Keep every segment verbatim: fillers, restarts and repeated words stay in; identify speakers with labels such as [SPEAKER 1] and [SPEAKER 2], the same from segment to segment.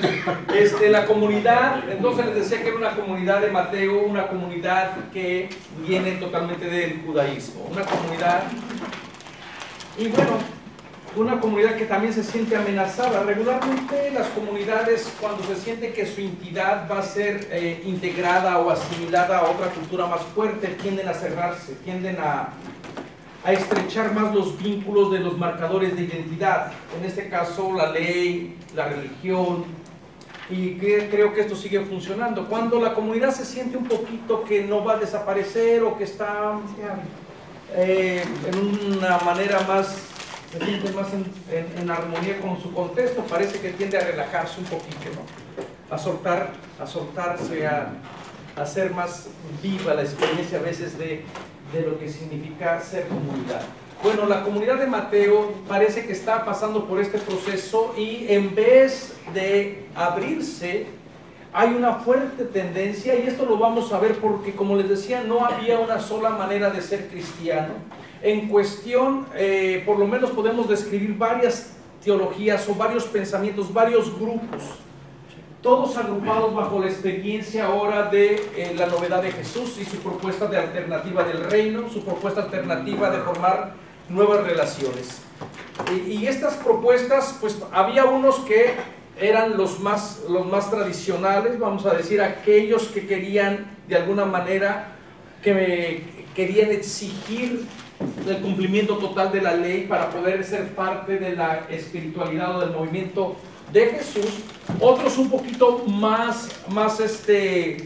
[SPEAKER 1] Este, la comunidad, entonces les decía que era una comunidad de Mateo, una comunidad que viene totalmente del judaísmo, una comunidad, y bueno, una comunidad que también se siente amenazada. Regularmente las comunidades, cuando se siente que su entidad va a ser eh, integrada o asimilada a otra cultura más fuerte, tienden a cerrarse, tienden a, a estrechar más los vínculos de los marcadores de identidad, en este caso la ley, la religión, y que, creo que esto sigue funcionando. Cuando la comunidad se siente un poquito que no va a desaparecer o que está eh, en una manera más, se siente más en, en, en armonía con su contexto, parece que tiende a relajarse un poquito, ¿no? A soltar, a soltarse, a, a hacer más viva la experiencia a veces de, de lo que significa ser comunidad. Bueno, la comunidad de Mateo parece que está pasando por este proceso y en vez de abrirse, hay una fuerte tendencia, y esto lo vamos a ver porque, como les decía, no había una sola manera de ser cristiano. En cuestión, eh, por lo menos podemos describir varias teologías o varios pensamientos, varios grupos, todos agrupados bajo la experiencia ahora de eh, la novedad de Jesús y su propuesta de alternativa del reino, su propuesta alternativa de formar nuevas relaciones. Y, y estas propuestas, pues había unos que eran los más, los más tradicionales, vamos a decir, aquellos que querían de alguna manera, que me, querían exigir el cumplimiento total de la ley para poder ser parte de la espiritualidad o del movimiento de Jesús. Otros un poquito más, más, este,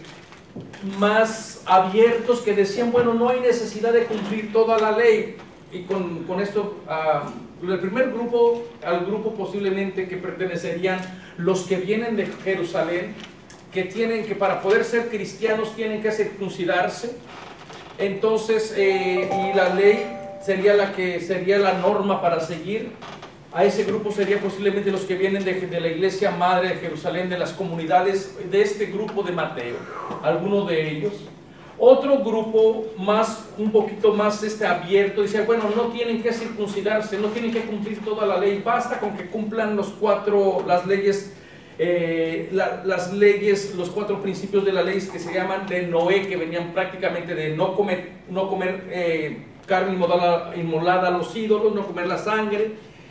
[SPEAKER 1] más abiertos, que decían, bueno, no hay necesidad de cumplir toda la ley. Y con, con esto, uh, el primer grupo, al grupo posiblemente que pertenecerían los que vienen de Jerusalén, que tienen que para poder ser cristianos tienen que circuncidarse. Entonces, eh, y la ley sería la que sería la norma para seguir. A ese grupo sería posiblemente los que vienen de, de la iglesia madre de Jerusalén, de las comunidades de este grupo de Mateo, algunos de ellos. Otro grupo más, un poquito más este, abierto, dice, bueno, no tienen que circuncidarse, no tienen que cumplir toda la ley, basta con que cumplan los cuatro, las leyes, eh, la, las leyes, los cuatro principios de la ley que se llaman de Noé, que venían prácticamente de no comer, no comer eh, carne inmolada, inmolada a los ídolos, no comer la sangre,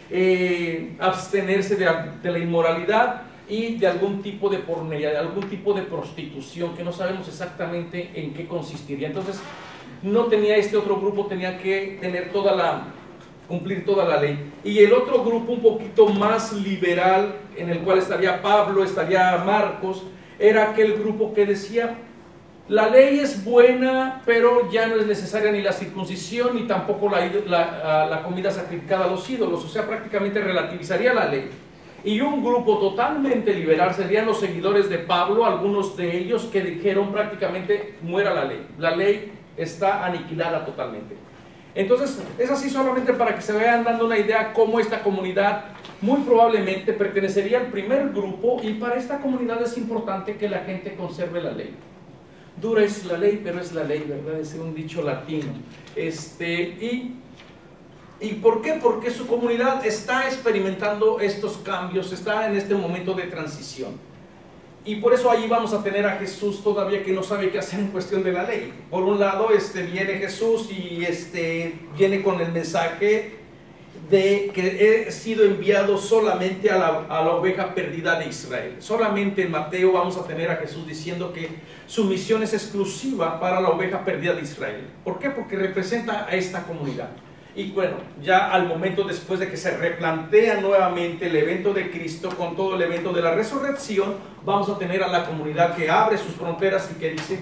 [SPEAKER 1] eh, abstenerse de, de la inmoralidad y de algún tipo de pornería, de algún tipo de prostitución, que no sabemos exactamente en qué consistiría. Entonces, no tenía este otro grupo, tenía que tener toda la, cumplir toda la ley. Y el otro grupo un poquito más liberal, en el cual estaría Pablo, estaría Marcos, era aquel grupo que decía, la ley es buena, pero ya no es necesaria ni la circuncisión, ni tampoco la, la, la comida sacrificada a los ídolos, o sea, prácticamente relativizaría la ley. Y un grupo totalmente liberal serían los seguidores de Pablo, algunos de ellos que dijeron prácticamente muera la ley, la ley está aniquilada totalmente. Entonces es así solamente para que se vayan dando una idea cómo esta comunidad muy probablemente pertenecería al primer grupo, y para esta comunidad es importante que la gente conserve la ley. Dura es la ley, pero es la ley, ¿verdad? Es un dicho latino. Este, y ¿Y por qué? Porque su comunidad está experimentando estos cambios, está en este momento de transición. Y por eso allí vamos a tener a Jesús todavía que no sabe qué hacer en cuestión de la ley. Por un lado, este, viene Jesús y este, viene con el mensaje de que he sido enviado solamente a la, a la oveja perdida de Israel. Solamente en Mateo vamos a tener a Jesús diciendo que su misión es exclusiva para la oveja perdida de Israel. ¿Por qué? Porque representa a esta comunidad. Y bueno, ya al momento después de que se replantea nuevamente el evento de Cristo con todo el evento de la resurrección, vamos a tener a la comunidad que abre sus fronteras y que dice,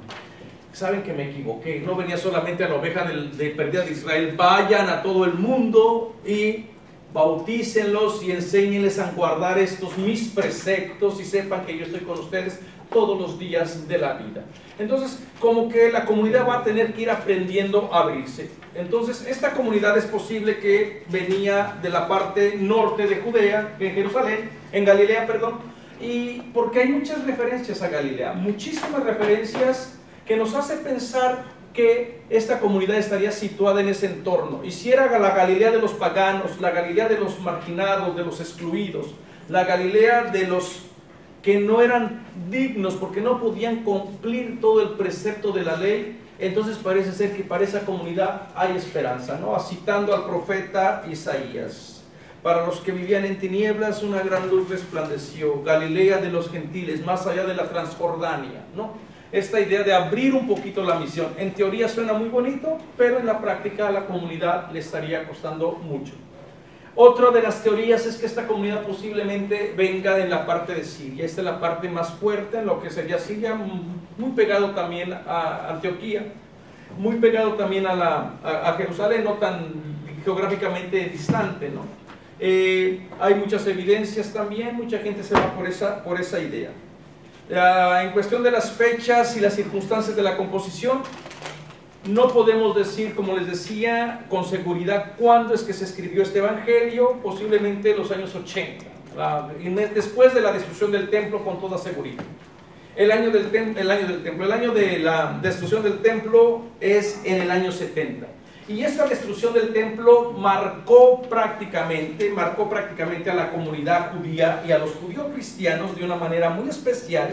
[SPEAKER 1] saben que me equivoqué, no venía solamente a la oveja de, de perdida de Israel, vayan a todo el mundo y bautícenlos y enséñenles a guardar estos mis preceptos y sepan que yo estoy con ustedes todos los días de la vida. Entonces, como que la comunidad va a tener que ir aprendiendo a abrirse. Entonces, esta comunidad es posible que venía de la parte norte de Judea, en Jerusalén, en Galilea, perdón, y porque hay muchas referencias a Galilea, muchísimas referencias que nos hace pensar que esta comunidad estaría situada en ese entorno. Y si era la Galilea de los paganos, la Galilea de los marginados, de los excluidos, la Galilea de los que no eran dignos porque no podían cumplir todo el precepto de la ley. Entonces parece ser que para esa comunidad hay esperanza, ¿no? Citando al profeta Isaías: para los que vivían en tinieblas una gran luz resplandeció, Galilea de los gentiles, más allá de la Transjordania, ¿no? Esta idea de abrir un poquito la misión, en teoría suena muy bonito, pero en la práctica a la comunidad le estaría costando mucho. Otra de las teorías es que esta comunidad posiblemente venga de la parte de Siria. Esta es la parte más fuerte en lo que sería Siria, muy pegado también a Antioquía, muy pegado también a, la, a, a Jerusalén, no tan geográficamente distante, ¿no? Eh, hay muchas evidencias también, mucha gente se va por esa, por esa idea. Uh, en cuestión de las fechas y las circunstancias de la composición, no podemos decir, como les decía, con seguridad cuándo es que se escribió este evangelio. Posiblemente los años ochenta, la, después de la destrucción del templo, con toda seguridad. El año del, tem, el año del templo, el año de la destrucción del templo es en el año setenta. Y esta destrucción del templo marcó prácticamente, marcó prácticamente a la comunidad judía y a los judíos cristianos de una manera muy especial,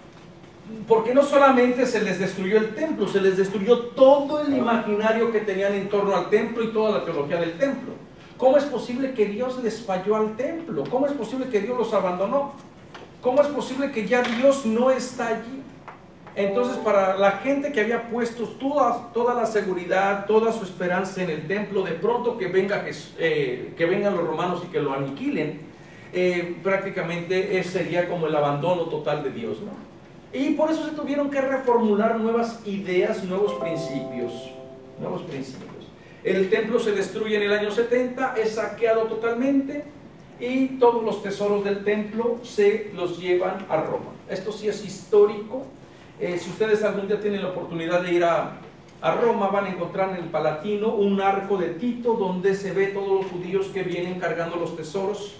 [SPEAKER 1] porque no solamente se les destruyó el templo, se les destruyó todo el imaginario que tenían en torno al templo y toda la teología del templo. ¿Cómo es posible que Dios les falló al templo? ¿Cómo es posible que Dios los abandonó? ¿Cómo es posible que ya Dios no está allí? Entonces, para la gente que había puesto toda, toda la seguridad, toda su esperanza en el templo, de pronto que, venga, eh, que vengan los romanos y que lo aniquilen, eh, prácticamente ese sería como el abandono total de Dios, ¿no? Y por eso se tuvieron que reformular nuevas ideas, nuevos principios, nuevos principios. El templo se destruye en el año setenta, es saqueado totalmente, y todos los tesoros del templo se los llevan a Roma. Esto sí es histórico. Eh, si ustedes algún día tienen la oportunidad de ir a, a Roma, van a encontrar en el Palatino un arco de Tito donde se ve todos los judíos que vienen cargando los tesoros.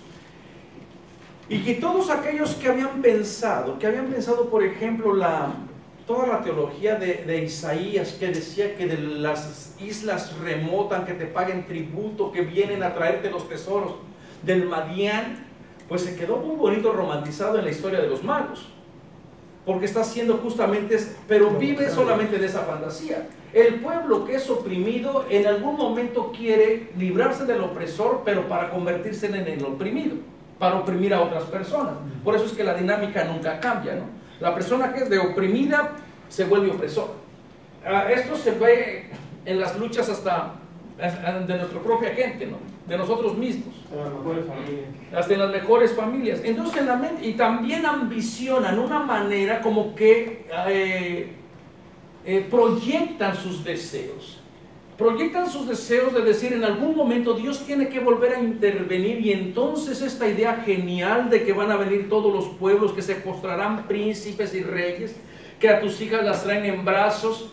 [SPEAKER 1] Y que todos aquellos que habían pensado, que habían pensado, por ejemplo, la, toda la teología de, de Isaías, que decía que de las islas remotas que te paguen tributo, que vienen a traerte los tesoros del Madián, pues se quedó muy bonito romantizado en la historia de los magos, porque está haciendo justamente, pero vive solamente de esa fantasía. El pueblo que es oprimido en algún momento quiere librarse del opresor, pero para convertirse en el oprimido, para oprimir a otras personas. Por eso es que la dinámica nunca cambia, ¿no? La persona que es de oprimida se vuelve opresor. Uh, esto se ve en las luchas hasta de nuestra propia gente, ¿no? De nosotros mismos.
[SPEAKER 2] En las mejores familias.
[SPEAKER 1] Hasta en las mejores familias. Entonces, en la mente, y también ambicionan una manera como que eh, eh, proyectan sus deseos. Proyectan sus deseos de decir, en algún momento Dios tiene que volver a intervenir, y entonces esta idea genial de que van a venir todos los pueblos, que se postrarán príncipes y reyes, que a tus hijas las traen en brazos,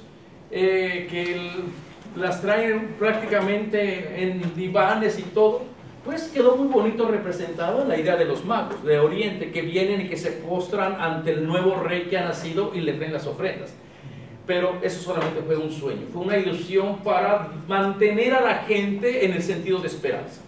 [SPEAKER 1] eh, que el, las traen prácticamente en divanes y todo, pues quedó muy bonito representado en la idea de los magos de Oriente, que vienen y que se postran ante el nuevo rey que ha nacido y le traen las ofrendas. Pero eso solamente fue un sueño, fue una ilusión para mantener a la gente en el sentido de esperanza.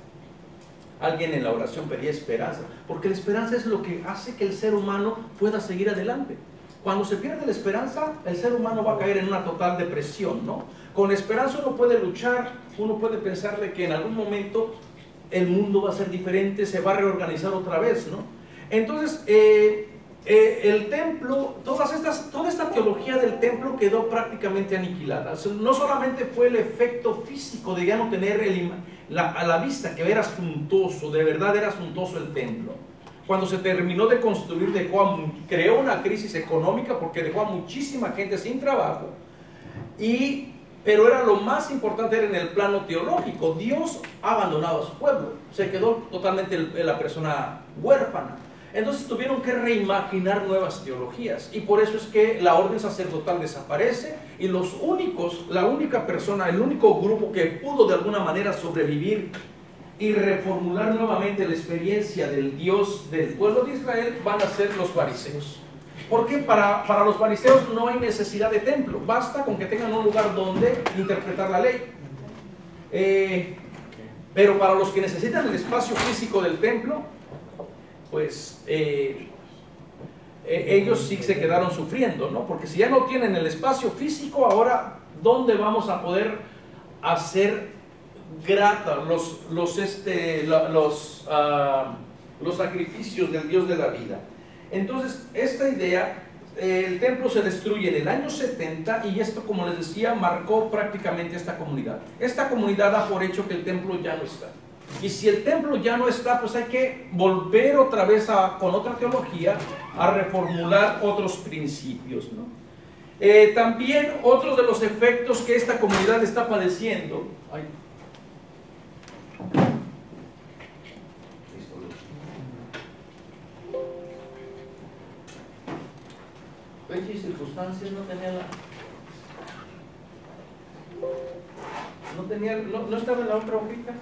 [SPEAKER 1] Alguien en la oración pedía esperanza, porque la esperanza es lo que hace que el ser humano pueda seguir adelante. Cuando se pierde la esperanza, el ser humano va a caer en una total depresión, ¿no? Con esperanza uno puede luchar, uno puede pensar de que en algún momento el mundo va a ser diferente, se va a reorganizar otra vez, ¿no? Entonces, eh, eh, el templo, todas estas, toda esta teología del templo quedó prácticamente aniquilada. No solamente fue el efecto físico de ya no tener el, la, a la vista que era suntuoso, de verdad era suntuoso el templo. Cuando se terminó de construir, dejó a, creó una crisis económica porque dejó a muchísima gente sin trabajo. Y, pero era lo más importante, era en el plano teológico. Dios ha abandonado a su pueblo, se quedó totalmente el, la persona huérfana. Entonces tuvieron que reimaginar nuevas teologías, y por eso es que la orden sacerdotal desaparece, y los únicos, la única persona, el único grupo que pudo de alguna manera sobrevivir y reformular nuevamente la experiencia del Dios del pueblo de Israel van a ser los fariseos. Porque para, para los fariseos no hay necesidad de templo, basta con que tengan un lugar donde interpretar la ley. Eh, pero para los que necesitan el espacio físico del templo, pues eh, eh, ellos sí se quedaron sufriendo, ¿no? Porque si ya no tienen el espacio físico, ahora, ¿dónde vamos a poder hacer grata los, los, este, los, uh, los sacrificios del Dios de la vida? Entonces, esta idea, eh, el templo se destruye en el año setenta, y esto, como les decía, marcó prácticamente esta comunidad. Esta comunidad da por hecho que el templo ya no está. Y si el templo ya no está, pues hay que volver otra vez a, con otra teología, a reformular otros principios, ¿no? Eh, también otro de los efectos que esta comunidad está padeciendo. Ay. Fecha y circunstancias no tenía la... No tenía, no, no estaba en la otra hojita.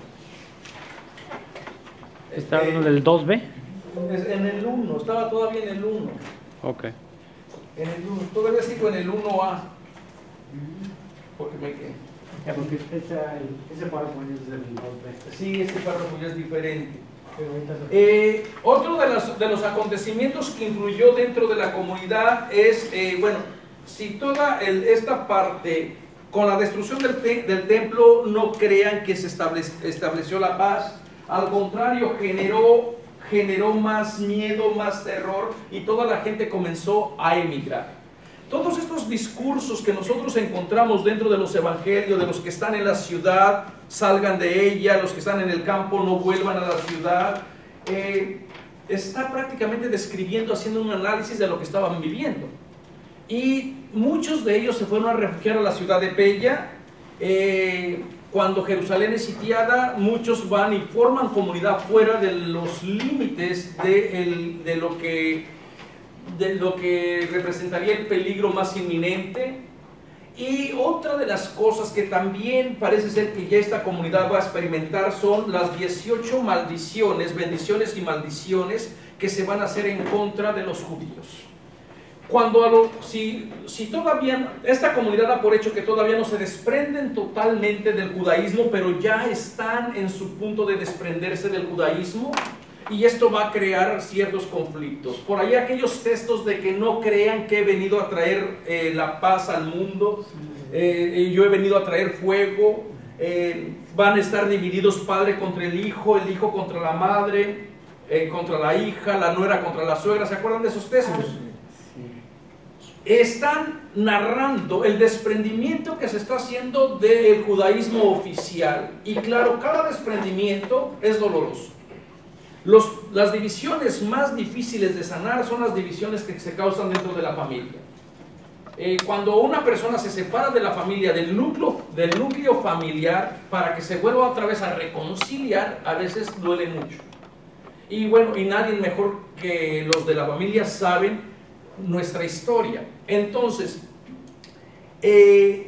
[SPEAKER 2] ¿Está hablando del dos B?
[SPEAKER 1] En el uno, estaba todavía en el uno.
[SPEAKER 2] Ok.
[SPEAKER 1] En el uno, todavía sigo en el uno A. Porque me quedé.
[SPEAKER 3] Ya, porque esa, ese párrafo es del dos B.
[SPEAKER 1] Sí, ese párrafo ya es diferente. Eh, otro de los, de los acontecimientos que influyó dentro de la comunidad es, eh, bueno, si toda el, esta parte, con la destrucción del, te, del templo, no crean que se establec, estableció la paz. Al contrario, generó, generó más miedo, más terror, y toda la gente comenzó a emigrar. Todos estos discursos que nosotros encontramos dentro de los evangelios, de los que están en la ciudad, salgan de ella, los que están en el campo, no vuelvan a la ciudad, eh, está prácticamente describiendo, haciendo un análisis de lo que estaban viviendo. Y muchos de ellos se fueron a refugiar a la ciudad de Pella. eh, Cuando Jerusalén es sitiada, muchos van y forman comunidad fuera de los límites de, el, de, lo que, de lo que representaría el peligro más inminente. Y otra de las cosas que también parece ser que ya esta comunidad va a experimentar son las dieciocho maldiciones, bendiciones y maldiciones que se van a hacer en contra de los judíos. Cuando a lo, si, si todavía, esta comunidad da por hecho que todavía no se desprenden totalmente del judaísmo, pero ya están en su punto de desprenderse del judaísmo, y esto va a crear ciertos conflictos. Por ahí aquellos textos de que no crean que he venido a traer eh, la paz al mundo, eh, yo he venido a traer fuego, eh, van a estar divididos padre contra el hijo, el hijo contra la madre, eh, contra la hija, la nuera contra la suegra. ¿Se acuerdan de esos textos? Están narrando el desprendimiento que se está haciendo del judaísmo oficial, y claro, cada desprendimiento es doloroso. Los, las divisiones más difíciles de sanar son las divisiones que se causan dentro de la familia. Eh, cuando una persona se separa de la familia, del núcleo, del núcleo familiar, para que se vuelva otra vez a reconciliar, a veces duele mucho. Y bueno, y nadie mejor que los de la familia saben nuestra historia. Entonces, eh,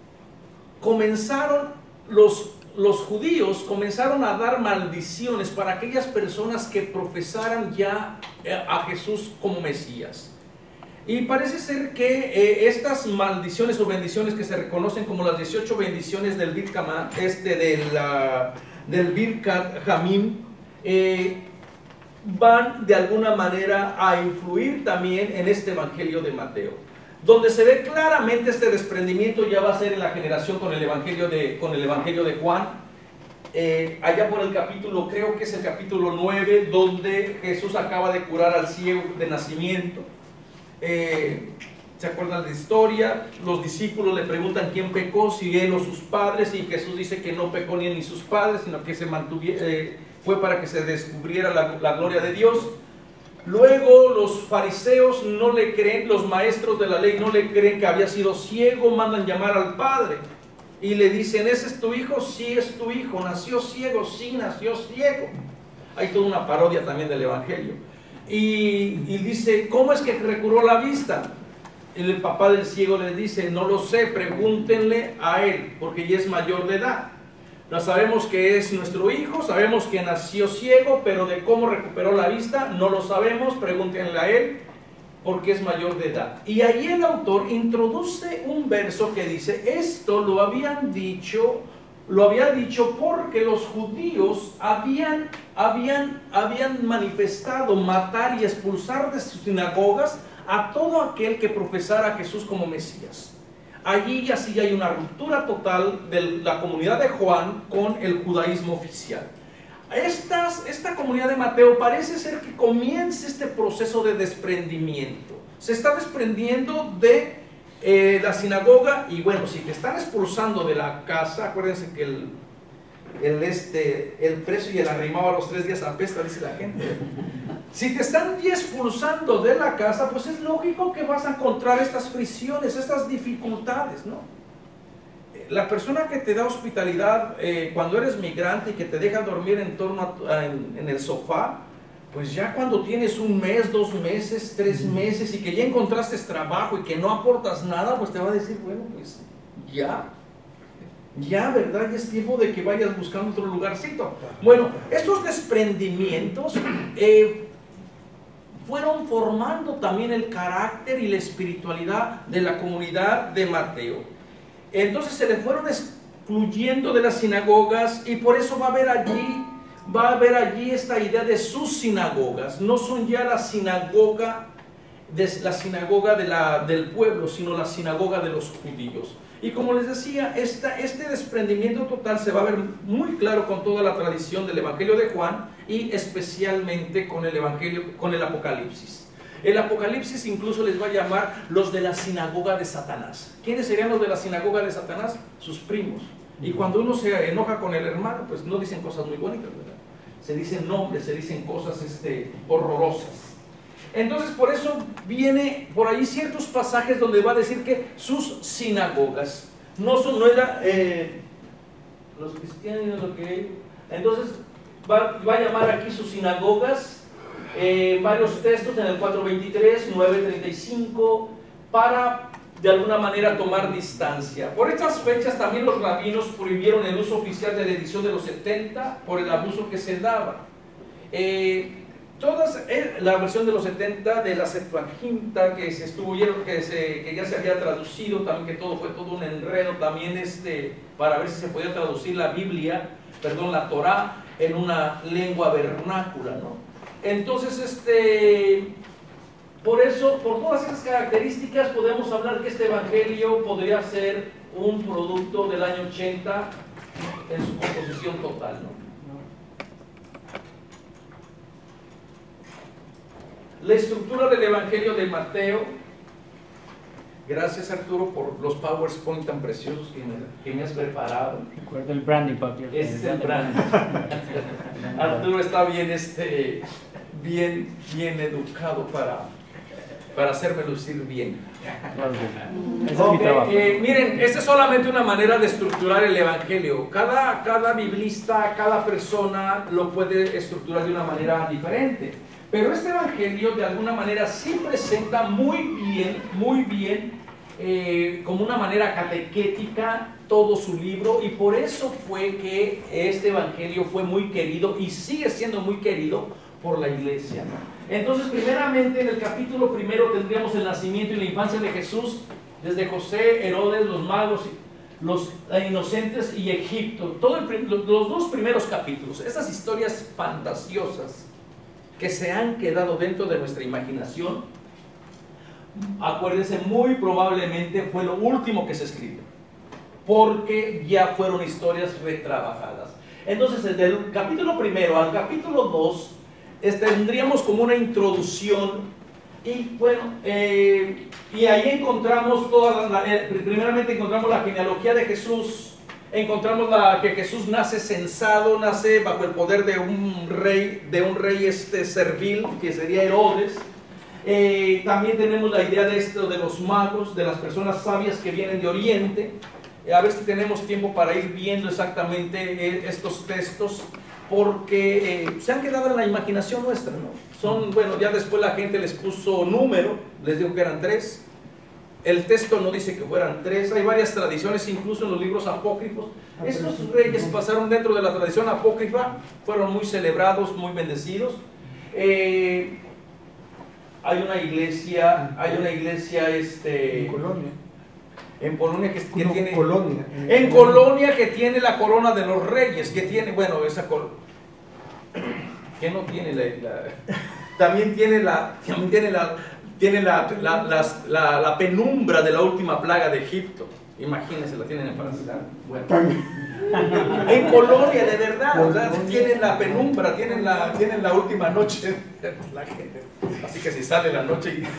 [SPEAKER 1] comenzaron los, los judíos comenzaron a dar maldiciones para aquellas personas que profesaran ya a Jesús como Mesías. Y parece ser que eh, estas maldiciones o bendiciones que se reconocen como las dieciocho bendiciones del Birkat, este de la, del Birkat Hamim, eh, van de alguna manera a influir también en este evangelio de Mateo. Donde se ve claramente este desprendimiento ya va a ser en la generación con el evangelio de, con el evangelio de Juan, eh, allá por el capítulo, creo que es el capítulo nueve, donde Jesús acaba de curar al ciego de nacimiento. Eh, ¿Se acuerdan de la historia? Los discípulos le preguntan quién pecó, si él o sus padres, y Jesús dice que no pecó ni él ni sus padres, sino que se mantuviera, eh, fue para que se descubriera la, la gloria de Dios. Luego los fariseos no le creen, los maestros de la ley no le creen que había sido ciego, mandan llamar al padre y le dicen: ¿ese es tu hijo? Sí, es tu hijo. ¿Nació ciego? Sí, nació ciego. Hay toda una parodia también del evangelio. Y, y dice: ¿cómo es que recobró la vista? Y el papá del ciego le dice: no lo sé, pregúntenle a él, porque ya es mayor de edad. No sabemos que es nuestro hijo, sabemos que nació ciego, pero de cómo recuperó la vista no lo sabemos, pregúntenle a él, porque es mayor de edad. Y ahí el autor introduce un verso que dice: esto lo habían dicho lo había dicho porque los judíos habían, habían, habían manifestado matar y expulsar de sus sinagogas a todo aquel que profesara a Jesús como Mesías. Allí ya sí hay una ruptura total de la comunidad de Juan con el judaísmo oficial. Estas, esta comunidad de Mateo parece ser que comienza este proceso de desprendimiento. Se está desprendiendo de eh, la sinagoga y bueno, si te están expulsando de la casa, acuérdense que el, el, este, el precio y el arrimado a los tres días apesta, dice la gente. Si te están expulsando de la casa, pues es lógico que vas a encontrar estas fricciones, estas dificultades, ¿no? La persona que te da hospitalidad eh, cuando eres migrante y que te deja dormir en torno a, a, en, en el sofá, pues ya cuando tienes un mes, dos meses, tres meses y que ya encontraste trabajo y que no aportas nada, pues te va a decir, bueno, pues ya, ya, ¿verdad? Ya es tiempo de que vayas buscando otro lugarcito. Bueno, estos desprendimientos eh, fueron formando también el carácter y la espiritualidad de la comunidad de Mateo. Entonces se le fueron excluyendo de las sinagogas y por eso va a haber allí, va a haber allí esta idea de sus sinagogas. No son ya la sinagoga, de, la sinagoga de la, del pueblo, sino la sinagoga de los judíos. Y como les decía, esta, este desprendimiento total se va a ver muy claro con toda la tradición del Evangelio de Juan y especialmente con el Evangelio, con el Apocalipsis. El Apocalipsis incluso les va a llamar los de la sinagoga de Satanás. ¿Quiénes serían los de la sinagoga de Satanás? Sus primos. Y cuando uno se enoja con el hermano, pues no dicen cosas muy bonitas, ¿verdad? Se dicen nombres, se dicen cosas este, horrorosas. Entonces por eso viene por ahí ciertos pasajes donde va a decir que sus sinagogas no son, no era eh, los cristianos lo que... Entonces va, va a llamar aquí sus sinagogas. Eh, varios textos en el cuatro veintitrés, nueve treinta y cinco, para de alguna manera tomar distancia. Por estas fechas también los rabinos prohibieron el uso oficial de la edición de los setenta por el abuso que se daba. Eh, todas, eh, la versión de los setenta de la Septuaginta que se estuvieron, que, se, que ya se había traducido, también que todo fue todo un enredo, también este, para ver si se podía traducir la Biblia, perdón, la Torá, en una lengua vernácula, ¿no? Entonces, este, por eso, por todas esas características, podemos hablar que este evangelio podría ser un producto del año ochenta en su composición total, ¿no? La estructura del evangelio de Mateo, gracias Arturo por los PowerPoint tan preciosos que me, que me has preparado.
[SPEAKER 2] Recuerda el branding, papi.
[SPEAKER 1] Ese es el branding. Arturo está bien, este, bien, bien educado para, para hacerme lucir bien.
[SPEAKER 2] Ese es
[SPEAKER 1] Okay,
[SPEAKER 2] mi trabajo.
[SPEAKER 1] eh, miren, esta es solamente una manera de estructurar el evangelio. Cada, cada biblista, cada persona lo puede estructurar de una manera diferente. Pero este evangelio de alguna manera sí presenta muy bien, muy bien, eh, como una manera catequética todo su libro, y por eso fue que este evangelio fue muy querido y sigue siendo muy querido por la iglesia, ¿no? Entonces, primeramente en el capítulo primero tendríamos el nacimiento y la infancia de Jesús, desde José, Herodes, los magos, los inocentes y Egipto. Todo el, los dos primeros capítulos, estas historias fantasiosas que se han quedado dentro de nuestra imaginación, acuérdense, muy probablemente fue lo último que se escribió, porque ya fueron historias retrabajadas. Entonces, desde el capítulo primero al capítulo dos, tendríamos como una introducción, y bueno, eh, y ahí encontramos toda la, eh, primeramente encontramos la genealogía de Jesús. Encontramos la, que Jesús nace censado, nace bajo el poder de un rey, de un rey este, servil, que sería Herodes. Eh, también tenemos la idea de esto de los magos, de las personas sabias que vienen de Oriente. Eh, a ver si tenemos tiempo para ir viendo exactamente eh, estos textos, porque eh, se han quedado en la imaginación nuestra, ¿no? Son, bueno, ya después la gente les puso número, les dijo que eran tres. El texto no dice que fueran tres, hay varias tradiciones, incluso en los libros apócrifos. Estos reyes pasaron dentro de la tradición apócrifa, fueron muy celebrados, muy bendecidos. Eh, hay una iglesia, hay una iglesia este,
[SPEAKER 3] en Colombia.
[SPEAKER 1] En Polonia que, que
[SPEAKER 3] No,
[SPEAKER 1] tiene...
[SPEAKER 3] Colonia.
[SPEAKER 1] En Colonia que tiene la corona de los reyes, que tiene, bueno, esa col... que no tiene la, la... también tiene la... También tiene la... Tiene la, la, las- la, la penumbra de la última plaga de Egipto. Imagínense, la tienen en Francia. Bueno. En Colonia, de verdad, o sea, tienen la penumbra, tienen la, tienen la última noche. La gente. Así que si sale la noche. Y...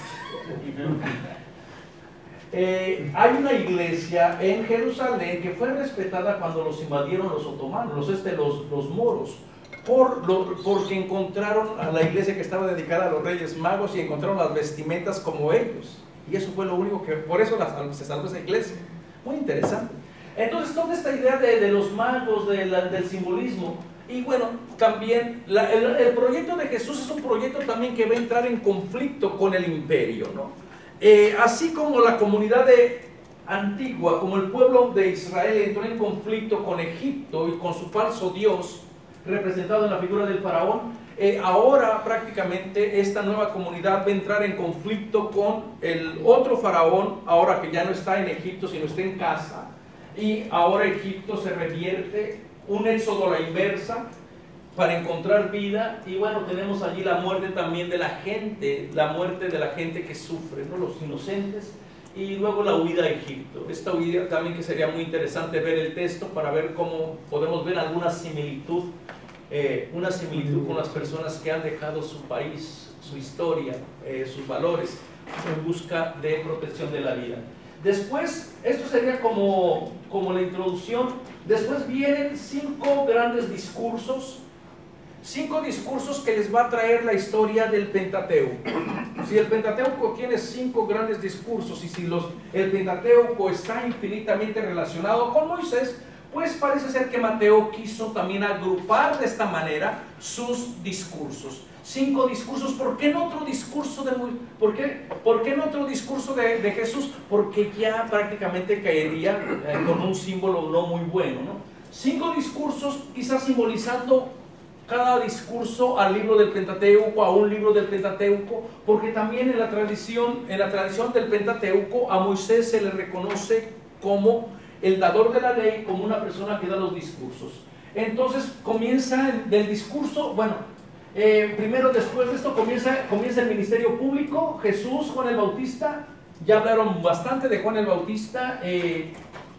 [SPEAKER 1] Eh, hay una iglesia en Jerusalén que fue respetada cuando los invadieron los otomanos, los, este, los, los moros. Por lo, porque encontraron a la iglesia que estaba dedicada a los Reyes Magos y encontraron las vestimentas como ellos. Y eso fue lo único que, por eso la, se salvó esa iglesia. Muy interesante. Entonces, toda esta idea de, de los magos, de la, del simbolismo, y bueno, también la, el, el proyecto de Jesús es un proyecto también que va a entrar en conflicto con el imperio, ¿no? Eh, así como la comunidad de antigua, como el pueblo de Israel entró en conflicto con Egipto y con su falso Dios, representado en la figura del faraón, eh, ahora prácticamente esta nueva comunidad va a entrar en conflicto con el otro faraón, ahora que ya no está en Egipto, sino está en casa, y ahora Egipto se revierte, un éxodo a la inversa, para encontrar vida, y bueno, tenemos allí la muerte también de la gente, la muerte de la gente que sufre, ¿no? Los inocentes, y luego la huida a Egipto. Esta huida también que sería muy interesante ver el texto para ver cómo podemos ver alguna similitud, eh, una similitud con las personas que han dejado su país, su historia, eh, sus valores, en busca de protección de la vida. Después, esto sería como, como la introducción. Después vienen cinco grandes discursos, cinco discursos que les va a traer la historia del Pentateuco. Si el Pentateuco tiene cinco grandes discursos y si los, el Pentateuco está infinitamente relacionado con Moisés, pues parece ser que Mateo quiso también agrupar de esta manera sus discursos. Cinco discursos. ¿Por qué no otro discurso de Moisés? ¿Por qué, ¿Por qué no otro discurso de, de Jesús? Porque ya prácticamente caería eh, con un símbolo no muy bueno, ¿no? Cinco discursos, quizás simbolizando cada discurso al libro del Pentateuco, a un libro del Pentateuco, porque también en la tradición, en la tradición del Pentateuco a Moisés se le reconoce como el dador de la ley, como una persona que da los discursos. Entonces comienza el, del discurso, bueno, eh, primero después de esto comienza, comienza el ministerio público. Jesús, Juan el Bautista, ya hablaron bastante de Juan el Bautista, eh,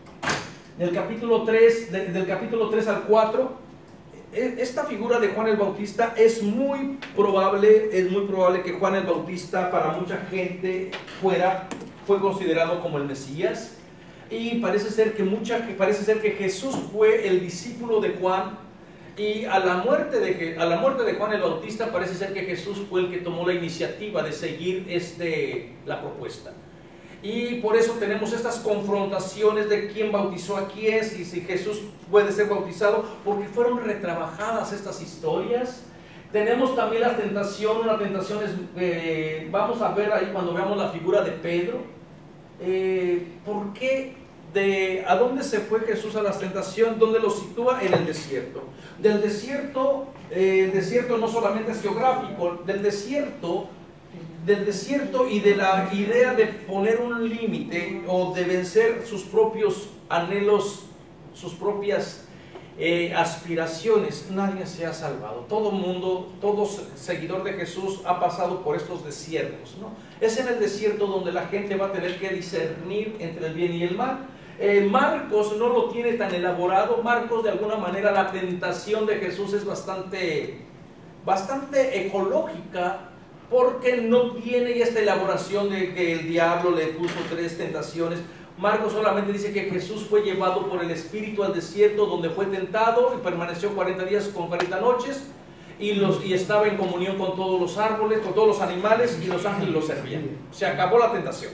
[SPEAKER 1] del capítulo tres, de, del capítulo tres al cuatro. Esta figura de Juan el Bautista es muy probable, es muy probable que Juan el Bautista para mucha gente fuera, fue considerado como el Mesías, y parece ser que mucha, parece ser que Jesús fue el discípulo de Juan, y a la muerte de, a la muerte de Juan el Bautista parece ser que Jesús fue el que tomó la iniciativa de seguir este, la propuesta. Y por eso tenemos estas confrontaciones de quién bautizó a quién, y si Jesús puede ser bautizado, porque fueron retrabajadas estas historias. Tenemos también la tentación, una tentación es, eh, vamos a ver ahí cuando veamos la figura de Pedro, eh, ¿por qué? De, ¿A dónde se fue Jesús a la tentación? ¿Dónde lo sitúa? En el desierto. Del desierto, eh, el desierto no solamente es geográfico, del desierto del desierto y de la idea de poner un límite o de vencer sus propios anhelos, sus propias eh, aspiraciones. Nadie se ha salvado. Todo mundo, todo seguidor de Jesús ha pasado por estos desiertos, ¿no? Es en el desierto donde la gente va a tener que discernir entre el bien y el mal. Eh, Marcos no lo tiene tan elaborado. Marcos, de alguna manera, la tentación de Jesús es bastante, bastante ecológica, porque no tiene esta elaboración de que el diablo le puso tres tentaciones. Marcos solamente dice que Jesús fue llevado por el Espíritu al desierto, donde fue tentado y permaneció cuarenta días con cuarenta noches, y, los, y estaba en comunión con todos los árboles, con todos los animales, y los ángeles lo servían. Se acabó la tentación.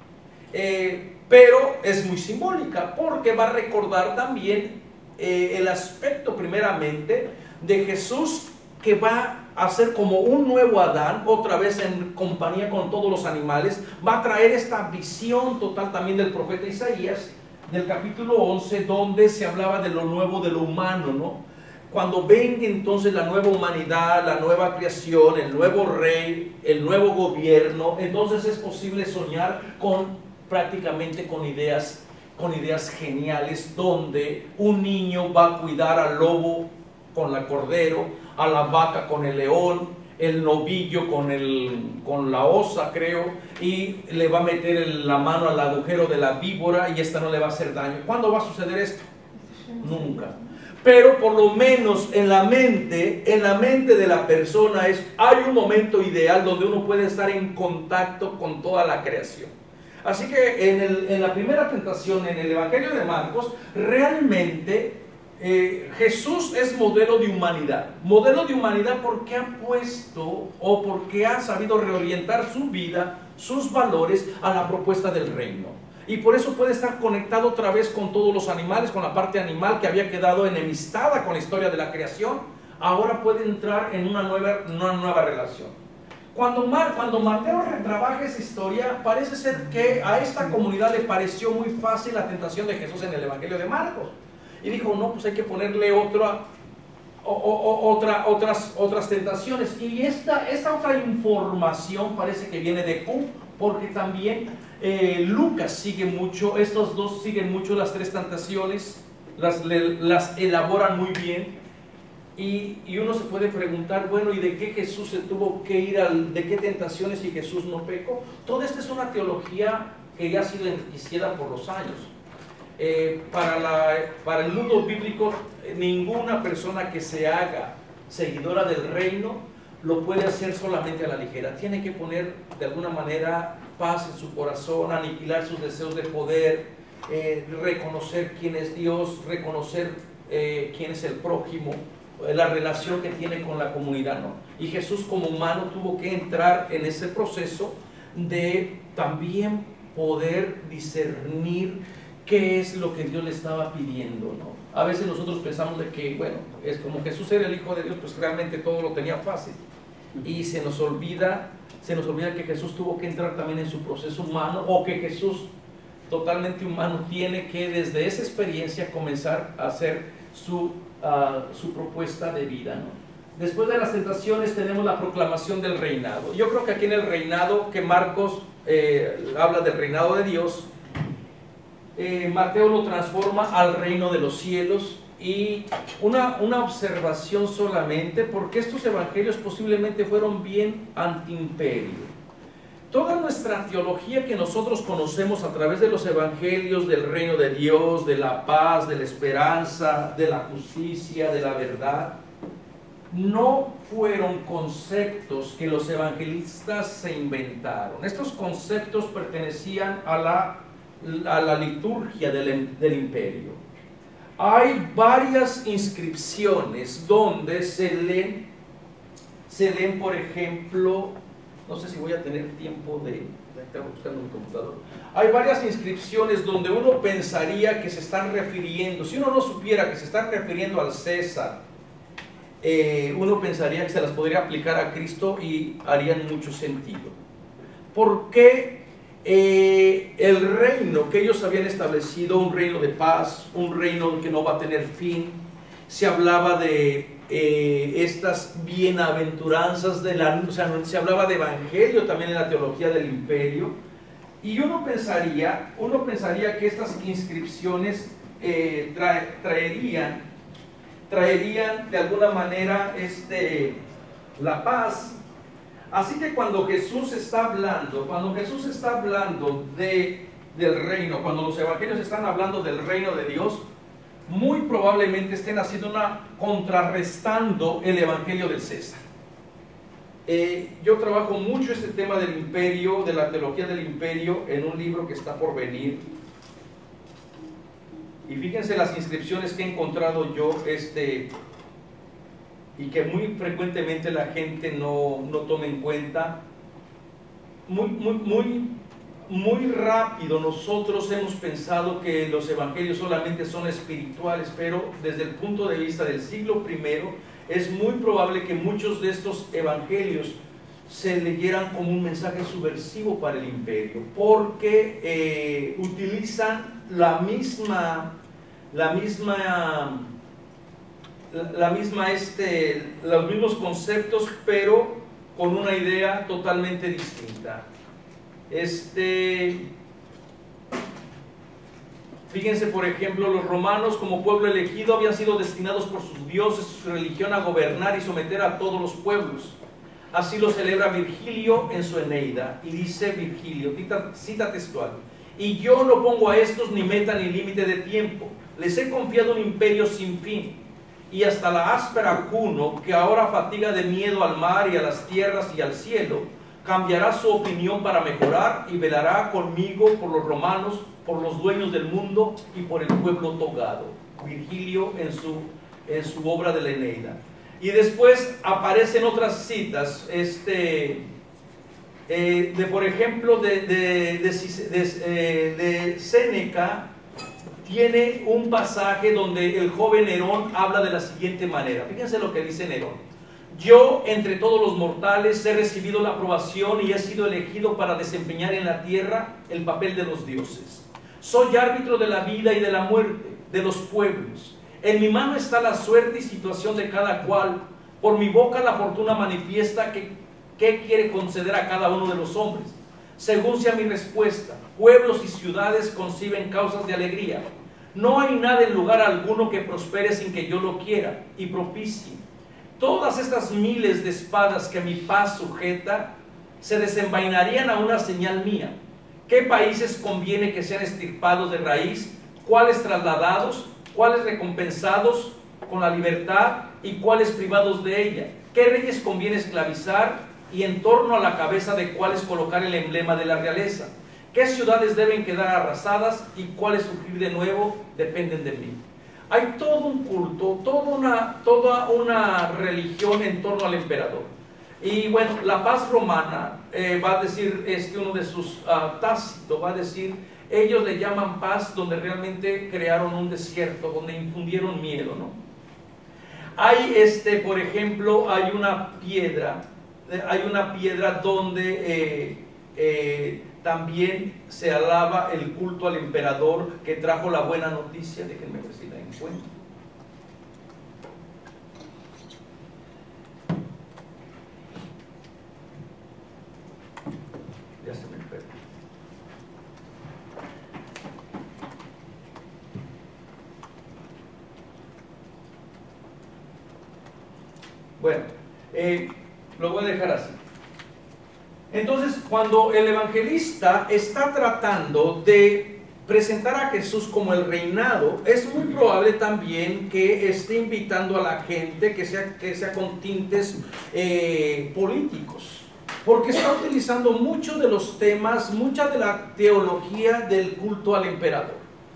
[SPEAKER 1] Eh, pero es muy simbólica, porque va a recordar también eh, el aspecto primeramente de Jesús, que va a ser como un nuevo Adán, otra vez en compañía con todos los animales. Va a traer esta visión total también del profeta Isaías, del capítulo once, donde se hablaba de lo nuevo, de lo humano, ¿no? Cuando venga entonces la nueva humanidad, la nueva creación, el nuevo rey, el nuevo gobierno, entonces es posible soñar con prácticamente con ideas, con ideas geniales, donde un niño va a cuidar al lobo con la cordero, a la vaca con el león, el novillo con, el, con la osa, creo, y le va a meter el, la mano al agujero de la víbora y esta no le va a hacer daño. ¿Cuándo va a suceder esto? Nunca. Pero por lo menos en la mente, en la mente de la persona es, hay un momento ideal donde uno puede estar en contacto con toda la creación. Así que en, el, en la primera tentación, en el Evangelio de Marcos, realmente Eh, Jesús es modelo de humanidad. Modelo de humanidad porque ha puesto o porque ha sabido reorientar su vida, sus valores a la propuesta del reino. Y por eso puede estar conectado otra vez con todos los animales, con la parte animal que había quedado enemistada con la historia de la creación. Ahora puede entrar en una nueva, una nueva relación. Cuando, Mar, cuando Mateo retrabaja esa historia, parece ser que a esta comunidad le pareció muy fácil la tentación de Jesús en el Evangelio de Marcos. Y dijo, no, pues hay que ponerle otra, o, o, otra, otras, otras tentaciones. Y esta, esta otra información parece que viene de Q, porque también eh, Lucas sigue mucho, estos dos siguen mucho las tres tentaciones, las, le, las elaboran muy bien. Y, y uno se puede preguntar, bueno, ¿y de qué Jesús se tuvo que ir al, de qué tentaciones y Jesús no pecó? Toda esta es una teología que ya ha sido enriquecida por los años. Eh, para, la, para el mundo bíblico, ninguna persona que se haga seguidora del reino lo puede hacer solamente a la ligera. Tiene que poner de alguna manera paz en su corazón, aniquilar sus deseos de poder, eh, reconocer quién es Dios, reconocer eh, quién es el prójimo, eh, la relación que tiene con la comunidad, ¿no? Y Jesús como humano tuvo que entrar en ese proceso de también poder discernir qué es lo que Dios le estaba pidiendo, ¿no? A veces nosotros pensamos de que, bueno, es como Jesús era el Hijo de Dios, pues realmente todo lo tenía fácil. Y se nos olvida, se nos olvida que Jesús tuvo que entrar también en su proceso humano, o que Jesús, totalmente humano, tiene que desde esa experiencia comenzar a hacer su, uh, su propuesta de vida, ¿no? Después de las tentaciones tenemos la proclamación del reinado. Yo creo que aquí en el reinado, que Marcos eh, habla del reinado de Dios, Eh, Mateo lo transforma al reino de los cielos. Y una, una observación solamente, porque estos evangelios posiblemente fueron bien antiimperio. Toda nuestra teología que nosotros conocemos a través de los evangelios del reino de Dios, de la paz, de la esperanza, de la justicia, de la verdad, no fueron conceptos que los evangelistas se inventaron. Estos conceptos pertenecían a la a la liturgia del, del imperio. Hay varias inscripciones donde se leen, se leen, por ejemplo, no sé si voy a tener tiempo de, estaba buscando mi computador. Hay varias inscripciones donde uno pensaría que se están refiriendo, si uno no supiera que se están refiriendo al César, eh, uno pensaría que se las podría aplicar a Cristo y harían mucho sentido. ¿Por qué? Eh, el reino que ellos habían establecido, un reino de paz, un reino que no va a tener fin, se hablaba de eh, estas bienaventuranzas de la, o sea, se hablaba de evangelio también en la teología del imperio, y uno pensaría, uno pensaría que estas inscripciones eh, trae, traerían, traerían de alguna manera este, la paz. Así que cuando Jesús está hablando, cuando Jesús está hablando de, del reino, cuando los evangelios están hablando del reino de Dios, muy probablemente estén haciendo una, contrarrestando el evangelio del César. Eh, yo trabajo mucho este tema del imperio, de la teología del imperio, en un libro que está por venir. Y fíjense las inscripciones que he encontrado yo, este... y que muy frecuentemente la gente no, no toma en cuenta. Muy, muy, muy, muy rápido nosotros hemos pensado que los evangelios solamente son espirituales, pero desde el punto de vista del siglo primero es muy probable que muchos de estos evangelios se leyeran como un mensaje subversivo para el imperio, porque eh, utilizan la misma, la misma la misma este, los mismos conceptos, pero con una idea totalmente distinta. Este, Fíjense, por ejemplo, los romanos como pueblo elegido habían sido destinados por sus dioses y su religión a gobernar y someter a todos los pueblos. Así lo celebra Virgilio en su Eneida, y dice Virgilio, cita, cita textual: y yo no pongo a estos ni meta ni límite de tiempo, les he confiado un imperio sin fin, y hasta la áspera Juno, que ahora fatiga de miedo al mar y a las tierras y al cielo, cambiará su opinión para mejorar y velará conmigo por los romanos, por los dueños del mundo y por el pueblo togado. Virgilio en su, en su obra de la Eneida. Y después aparecen otras citas, este, eh, de por ejemplo, de, de, de, de, eh, de Séneca. Tiene un pasaje donde el joven Nerón habla de la siguiente manera. Fíjense lo que dice Nerón: yo entre todos los mortales he recibido la aprobación y he sido elegido para desempeñar en la tierra el papel de los dioses. Soy árbitro de la vida y de la muerte, de los pueblos. En mi mano está la suerte y situación de cada cual. Por mi boca la fortuna manifiesta que, que quiere conceder a cada uno de los hombres. Según sea mi respuesta, pueblos y ciudades conciben causas de alegría. No hay nada en lugar alguno que prospere sin que yo lo quiera y propicie. Todas estas miles de espadas que mi paz sujeta se desenvainarían a una señal mía. ¿Qué países conviene que sean extirpados de raíz? ¿Cuáles trasladados? ¿Cuáles recompensados con la libertad? ¿Y cuáles privados de ella? ¿Qué reyes conviene esclavizar? Y en torno a la cabeza de cuáles colocar el emblema de la realeza. ¿Qué ciudades deben quedar arrasadas y cuáles surgir de nuevo? Dependen de mí. Hay todo un culto, toda una, toda una religión en torno al emperador. Y bueno, la paz romana, eh, va a decir este, uno de sus uh, Tácito, va a decir, ellos le llaman paz donde realmente crearon un desierto, donde infundieron miedo, ¿no? Hay, este, por ejemplo, hay una piedra, eh, hay una piedra donde eh, eh, también se alaba el culto al emperador que trajo la buena noticia. Déjenme ver si la encuentro. Ya se me perdió. Bueno, eh, lo voy a dejar así. Entonces, cuando el evangelista está tratando de presentar a Jesús como el reinado, es muy probable también que esté invitando a la gente que sea, que sea con tintes eh, políticos, porque está utilizando muchos de los temas, mucha de la teología del culto al emperador.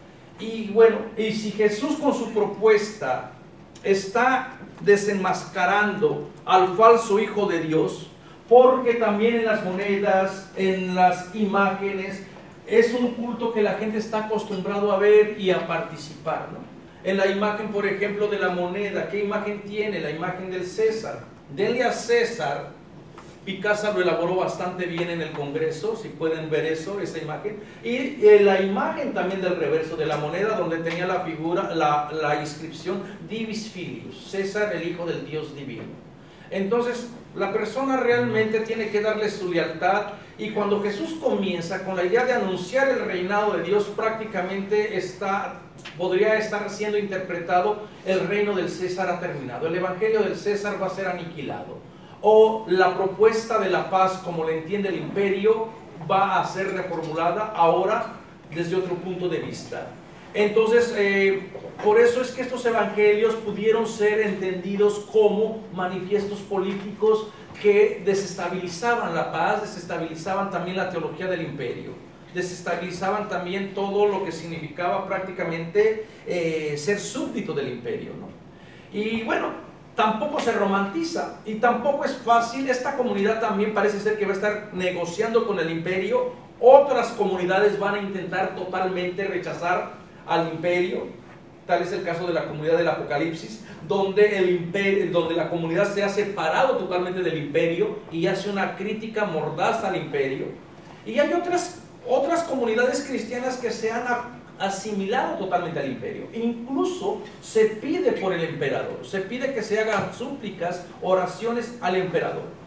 [SPEAKER 1] Y bueno, y si Jesús con su propuesta está desenmascarando al falso hijo de Dios, porque también en las monedas, en las imágenes, es un culto que la gente está acostumbrado a ver y a participar, ¿no? En la imagen, por ejemplo, de la moneda, ¿qué imagen tiene? La imagen del César. Denle a César. Picasso lo elaboró bastante bien en el Congreso, si pueden ver eso, esa imagen. Y eh, la imagen también del reverso de la moneda, donde tenía la figura, la, la inscripción Divis Filius, César, el hijo del Dios divino. Entonces, la persona realmente tiene que darle su lealtad, y cuando Jesús comienza con la idea de anunciar el reinado de Dios, prácticamente está, podría estar siendo interpretado: el reino del César ha terminado, el evangelio del César va a ser aniquilado, o la propuesta de la paz como la entiende el imperio va a ser reformulada ahora desde otro punto de vista. Entonces, eh, por eso es que estos evangelios pudieron ser entendidos como manifiestos políticos que desestabilizaban la paz, desestabilizaban también la teología del imperio, desestabilizaban también todo lo que significaba prácticamente eh, ser súbdito del imperio, ¿no? Y bueno, tampoco se romantiza y tampoco es fácil. Esta comunidad también parece ser que va a estar negociando con el imperio. Otras comunidades van a intentar totalmente rechazar al imperio. Tal es el caso de la comunidad del Apocalipsis, donde, el imperio, donde la comunidad se ha separado totalmente del imperio y hace una crítica mordaz al imperio. Y hay otras, otras comunidades cristianas que se han asimilado totalmente al imperio. Incluso se pide por el emperador, se pide que se hagan súplicas, oraciones al emperador.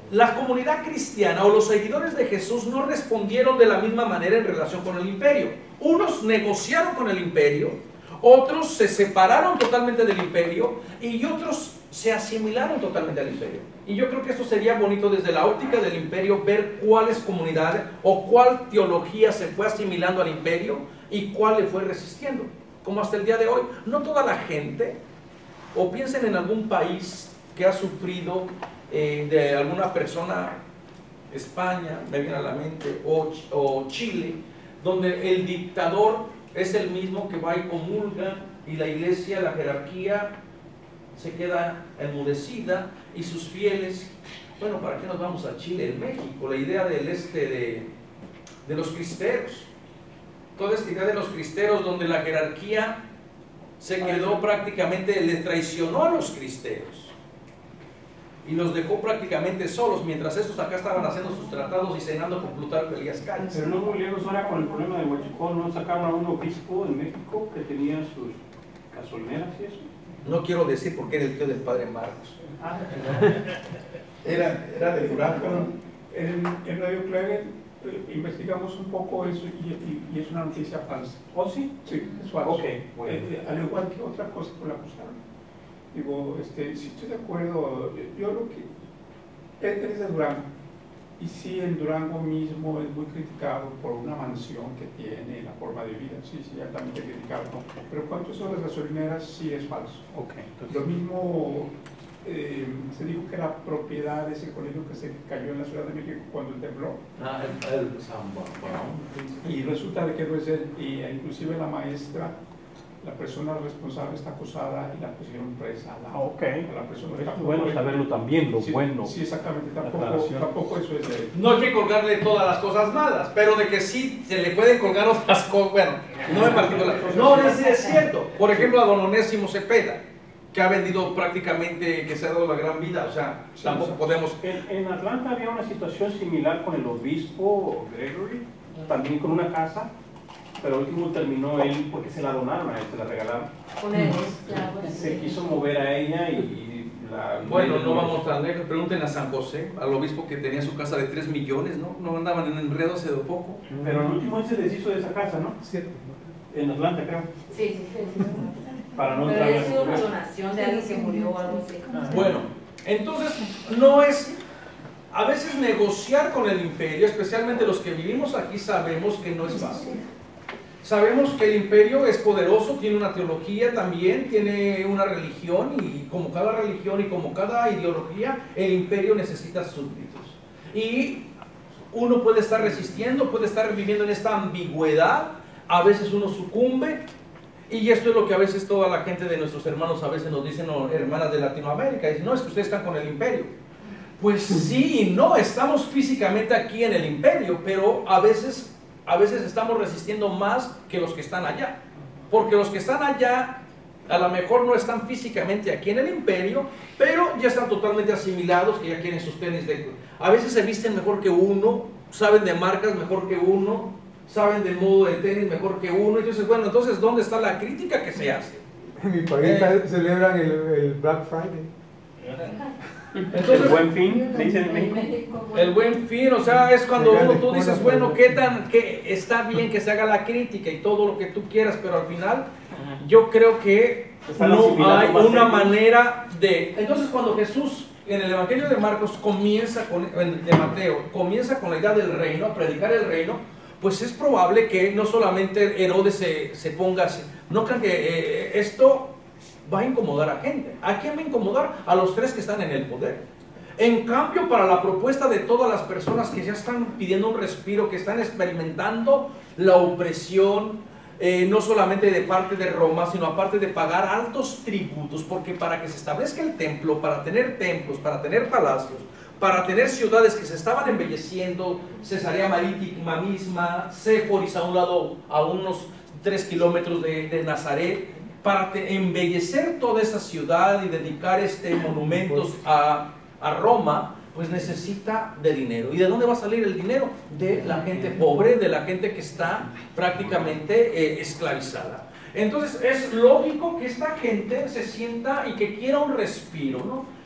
[SPEAKER 1] la comunidad cristiana o los seguidores de Jesús no respondieron de la misma manera en relación con el imperio. Unos negociaron con el imperio, otros se separaron totalmente del imperio y otros se asimilaron totalmente al imperio. Y yo creo que esto sería bonito desde la óptica del imperio, ver cuáles comunidades o cuál teología se fue asimilando al imperio y cuál le fue resistiendo. Como hasta el día de hoy, no toda la gente, o piensen en algún país que ha sufrido eh, de alguna persona, España, me viene a la mente, o, o Chile, donde el dictador es el mismo que va y comulga y la iglesia, la jerarquía se queda enmudecida y sus fieles, bueno, ¿para qué nos vamos a Chile? En México, la idea del este de, de los cristeros, toda esta idea de los cristeros donde la jerarquía se quedó prácticamente, le traicionó a los cristeros y los dejó prácticamente solos, mientras estos acá estaban haciendo sus tratados y cenando con Plutarco Elías Calles.
[SPEAKER 4] Pero no muy lejos ahora con el problema de Huachicol, ¿no sacaron a un obispo en México que tenía sus gasolineras y eso?
[SPEAKER 1] No quiero decir porque era el tío del padre Marcos. Era, era de Durango.
[SPEAKER 5] En, en Radio Claret eh, investigamos un poco eso y, y, y es una noticia falsa.
[SPEAKER 4] ¿Oh, sí?
[SPEAKER 5] Sí, es falso.
[SPEAKER 4] Ok, bueno.
[SPEAKER 5] Eh, al igual que otra cosa que la acusaron. Digo, este, si estoy de acuerdo, yo lo que... Él es de Durango. Y sí, en Durango mismo es muy criticado por una mansión que tiene, la forma de vida, sí, sí, altamente criticado, ¿no? Pero cuanto son las gasolineras, sí es falso.
[SPEAKER 4] Okay, entonces...
[SPEAKER 5] Lo mismo eh, se dijo que era propiedad de ese colegio que se cayó en la Ciudad de México cuando el temblor.
[SPEAKER 1] Ah, el, el San Juan.
[SPEAKER 5] Y resulta de que no es él, y inclusive la maestra, la persona responsable está acusada y la pusieron presa a la,
[SPEAKER 4] Ok,
[SPEAKER 5] a la persona.
[SPEAKER 4] es bueno saberlo también, lo
[SPEAKER 5] sí,
[SPEAKER 4] bueno.
[SPEAKER 5] Sí, exactamente, tampoco, tampoco eso es de él.
[SPEAKER 1] No hay que colgarle todas las cosas malas, pero de que sí se le pueden colgar otras cosas, bueno, no en particular. No, es, es cierto. Por ejemplo, a don Onésimo Cepeda, que ha vendido prácticamente, que se ha dado la gran vida, o sea, sí, tampoco sí. podemos...
[SPEAKER 4] En, en Atlanta había una situación similar con el obispo Gregory, también con una casa, pero al último terminó él porque se la donaron a él, se la regalaron. Se quiso mover a ella y la...
[SPEAKER 1] Bueno, no vamos tan lejos, pregunten a San José, al obispo que tenía su casa de tres millones, ¿no? No andaban en enredo hace de poco.
[SPEAKER 4] Pero al último él se deshizo de esa casa, ¿no?
[SPEAKER 5] Cierto.
[SPEAKER 4] En Atlanta, creo.
[SPEAKER 6] Sí, sí, sí.
[SPEAKER 4] Para no
[SPEAKER 6] pero
[SPEAKER 4] entrar
[SPEAKER 6] ha sido una donación de alguien que murió o algo así.
[SPEAKER 1] Bueno, entonces no es... A veces negociar con el imperio, especialmente los que vivimos aquí, sabemos que no es fácil. Sabemos que el imperio es poderoso, tiene una teología también, tiene una religión y como cada religión y como cada ideología, el imperio necesita súbditos. Y uno puede estar resistiendo, puede estar viviendo en esta ambigüedad, a veces uno sucumbe y esto es lo que a veces toda la gente de nuestros hermanos a veces nos dicen, no, hermanas de Latinoamérica, dicen, no, es que ustedes están con el imperio. Pues sí y no, estamos físicamente aquí en el imperio, pero a veces... A veces estamos resistiendo más que los que están allá, porque los que están allá a lo mejor no están físicamente aquí en el imperio, pero ya están totalmente asimilados, que ya quieren sus tenis de... A veces se visten mejor que uno, saben de marcas mejor que uno, saben del modo de tenis mejor que uno, entonces bueno, entonces ¿dónde está la crítica que se hace?
[SPEAKER 7] En mi país eh, celebran el, el Black Friday.
[SPEAKER 1] Entonces,
[SPEAKER 4] el buen fin, dicen en México.
[SPEAKER 1] El buen fin, o sea, es cuando uno, tú dices, bueno, qué tan, que está bien que se haga la crítica y todo lo que tú quieras, pero al final yo creo que no hay una manera de... Entonces cuando Jesús en el Evangelio de Marcos comienza con, de Mateo, comienza con la idea del reino, a predicar el reino, pues es probable que no solamente Herodes se, se ponga así, no crean que eh, esto va a incomodar a gente. ¿A quién va a incomodar? A los tres que están en el poder. En cambio, para la propuesta de todas las personas que ya están pidiendo un respiro, que están experimentando la opresión, eh, no solamente de parte de Roma, sino aparte de pagar altos tributos, porque para que se establezca el templo, para tener templos, para tener palacios, para tener ciudades que se estaban embelleciendo, Cesarea Marítima misma, Séforis a un lado, a unos tres kilómetros de, de Nazaret, para embellecer toda esa ciudad y dedicar este monumentos a, a Roma, pues necesita de dinero. ¿Y de dónde va a salir el dinero? De la gente pobre, de la gente que está prácticamente eh, esclavizada. Entonces es lógico que esta gente se sienta y que quiera un respiro, ¿no?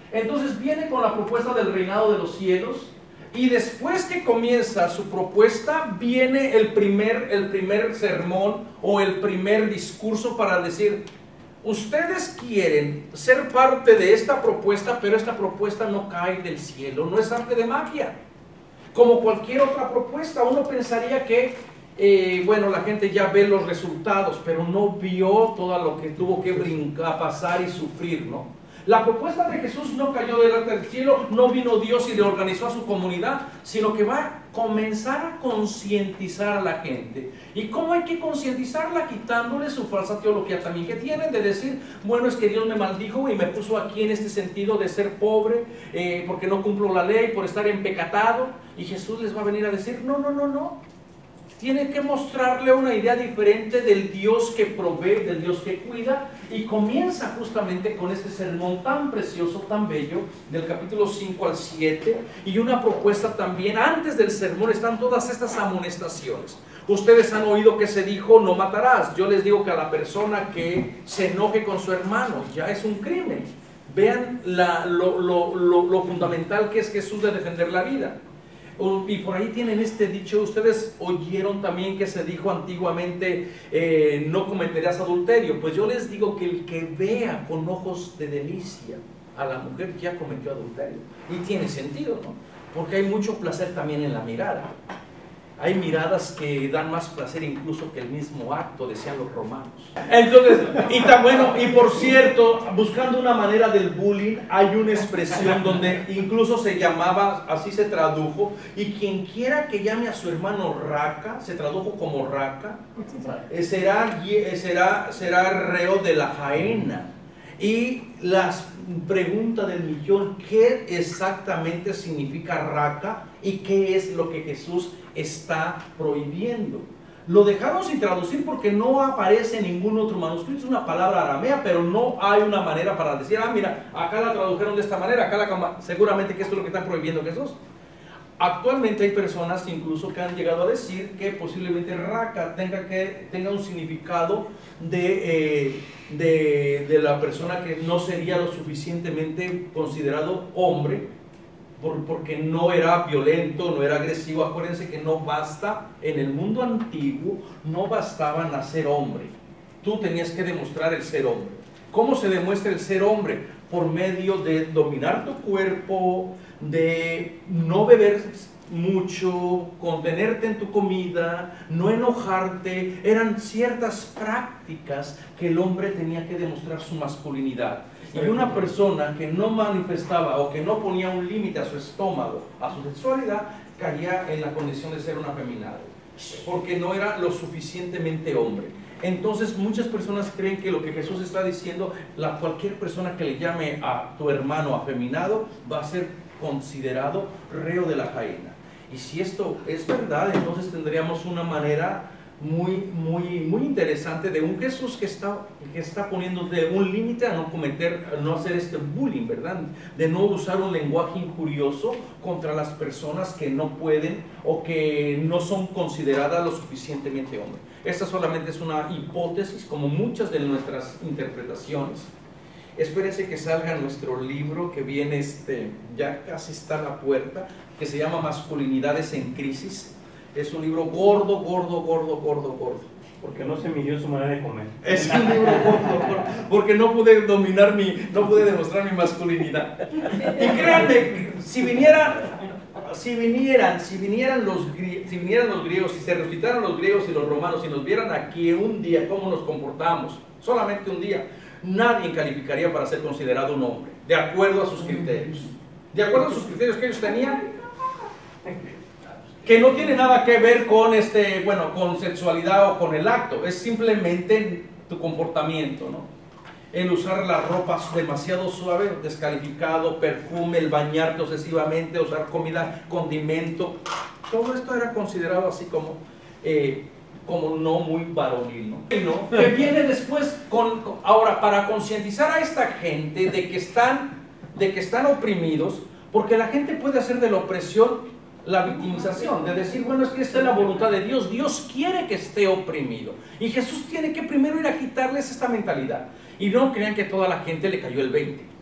[SPEAKER 1] Entonces viene con la propuesta del reinado de los cielos, y después que comienza su propuesta, viene el primer, el primer sermón o el primer discurso para decir: ustedes quieren ser parte de esta propuesta, pero esta propuesta no cae del cielo, no es arte de magia. Como cualquier otra propuesta, uno pensaría que, eh, bueno, la gente ya ve los resultados, pero no vio todo lo que tuvo que brincar, pasar y sufrir, ¿no? La propuesta de Jesús no cayó del cielo, no vino Dios y le organizó a su comunidad, sino que va a comenzar a concientizar a la gente. ¿Y cómo hay que concientizarla? Quitándole su falsa teología también que tienen, de decir: bueno, es que Dios me maldijo y me puso aquí en este sentido de ser pobre, eh, porque no cumplo la ley, por estar empecatado. Y Jesús les va a venir a decir: no, no, no, no. Tiene que mostrarle una idea diferente del Dios que provee, del Dios que cuida, y comienza justamente con este sermón tan precioso, tan bello, del capítulo cinco al siete, y una propuesta también. Antes del sermón están todas estas amonestaciones. Ustedes han oído que se dijo: no matarás. Yo les digo que a la persona que se enoje con su hermano ya es un crimen. Vean la, lo, lo, lo, lo fundamental que es Jesús de defender la vida. Y por ahí tienen este dicho: ustedes oyeron también que se dijo antiguamente, eh, no cometerás adulterio. Pues yo les digo que el que vea con ojos de delicia a la mujer ya cometió adulterio. Y tiene sentido, ¿no? Porque hay mucho placer también en la mirada. Hay miradas que dan más placer incluso que el mismo acto, decían los romanos. Entonces, y tan bueno, y por cierto, buscando una manera del bullying, hay una expresión donde incluso se llamaba, así se tradujo: y quien quiera que llame a su hermano raca, se tradujo como raca, será, será, será reo de la faena. Y la pregunta del millón: ¿qué exactamente significa raca y qué es lo que Jesús está prohibiendo? Lo dejaron sin traducir porque no aparece en ningún otro manuscrito. Es una palabra aramea, pero no hay una manera para decir: ah, mira, acá la tradujeron de esta manera, acá la, seguramente que esto es lo que está prohibiendo Jesús. Actualmente hay personas incluso que han llegado a decir que posiblemente raca tenga, que, tenga un significado de, eh, de, de la persona que no sería lo suficientemente considerado hombre, por, porque no era violento, no era agresivo. Acuérdense que no basta, en el mundo antiguo no bastaba nacer hombre, tú tenías que demostrar el ser hombre. ¿Cómo se demuestra el ser hombre? Por medio de dominar tu cuerpo, de no beber mucho, contenerte en tu comida, no enojarte. Eran ciertas prácticas que el hombre tenía que demostrar su masculinidad. Y una persona que no manifestaba o que no ponía un límite a su estómago, a su sexualidad, caía en la condición de ser un afeminado, porque no era lo suficientemente hombre. Entonces muchas personas creen que lo que Jesús está diciendo, la, cualquier persona que le llame a tu hermano afeminado va a ser considerado reo de la faena. Y si esto es verdad, entonces tendríamos una manera muy, muy, muy interesante de un Jesús que está, que está poniendo de un límite a no cometer, a no hacer este bullying, ¿verdad? De no usar un lenguaje injurioso contra las personas que no pueden o que no son consideradas lo suficientemente hombres. Esta solamente es una hipótesis, como muchas de nuestras interpretaciones. Espérense que salga nuestro libro que viene, este, ya casi está a la puerta, que se llama Masculinidades en Crisis. Es un libro gordo, gordo, gordo, gordo, gordo.
[SPEAKER 4] Porque no se midió su manera de comer.
[SPEAKER 1] Es un libro gordo, gordo, porque no pude dominar mi, no pude demostrar mi masculinidad. Y créanme, si vinieran, si vinieran, si vinieran los, si vinieran los griegos, si se resucitaran los griegos y los romanos, y nos vieran aquí un día cómo nos comportamos, solamente un día, nadie calificaría para ser considerado un hombre, de acuerdo a sus criterios. De acuerdo a sus criterios que ellos tenían, que no tiene nada que ver con, este, bueno, con sexualidad o con el acto, es simplemente tu comportamiento, ¿no? El usar la ropa demasiado suave, descalificado, perfume, el bañarte obsesivamente, usar comida, condimento, todo esto era considerado así como, eh, como no muy varonil, ¿no? ¿No? Que viene después, con, con, ahora, para concientizar a esta gente de que, están, de que están oprimidos, porque la gente puede hacer de la opresión la victimización, de decir, bueno, es que esta es la voluntad de Dios, Dios quiere que esté oprimido, y Jesús tiene que primero ir a quitarles esta mentalidad. Y no crean que toda la gente le cayó el veinte.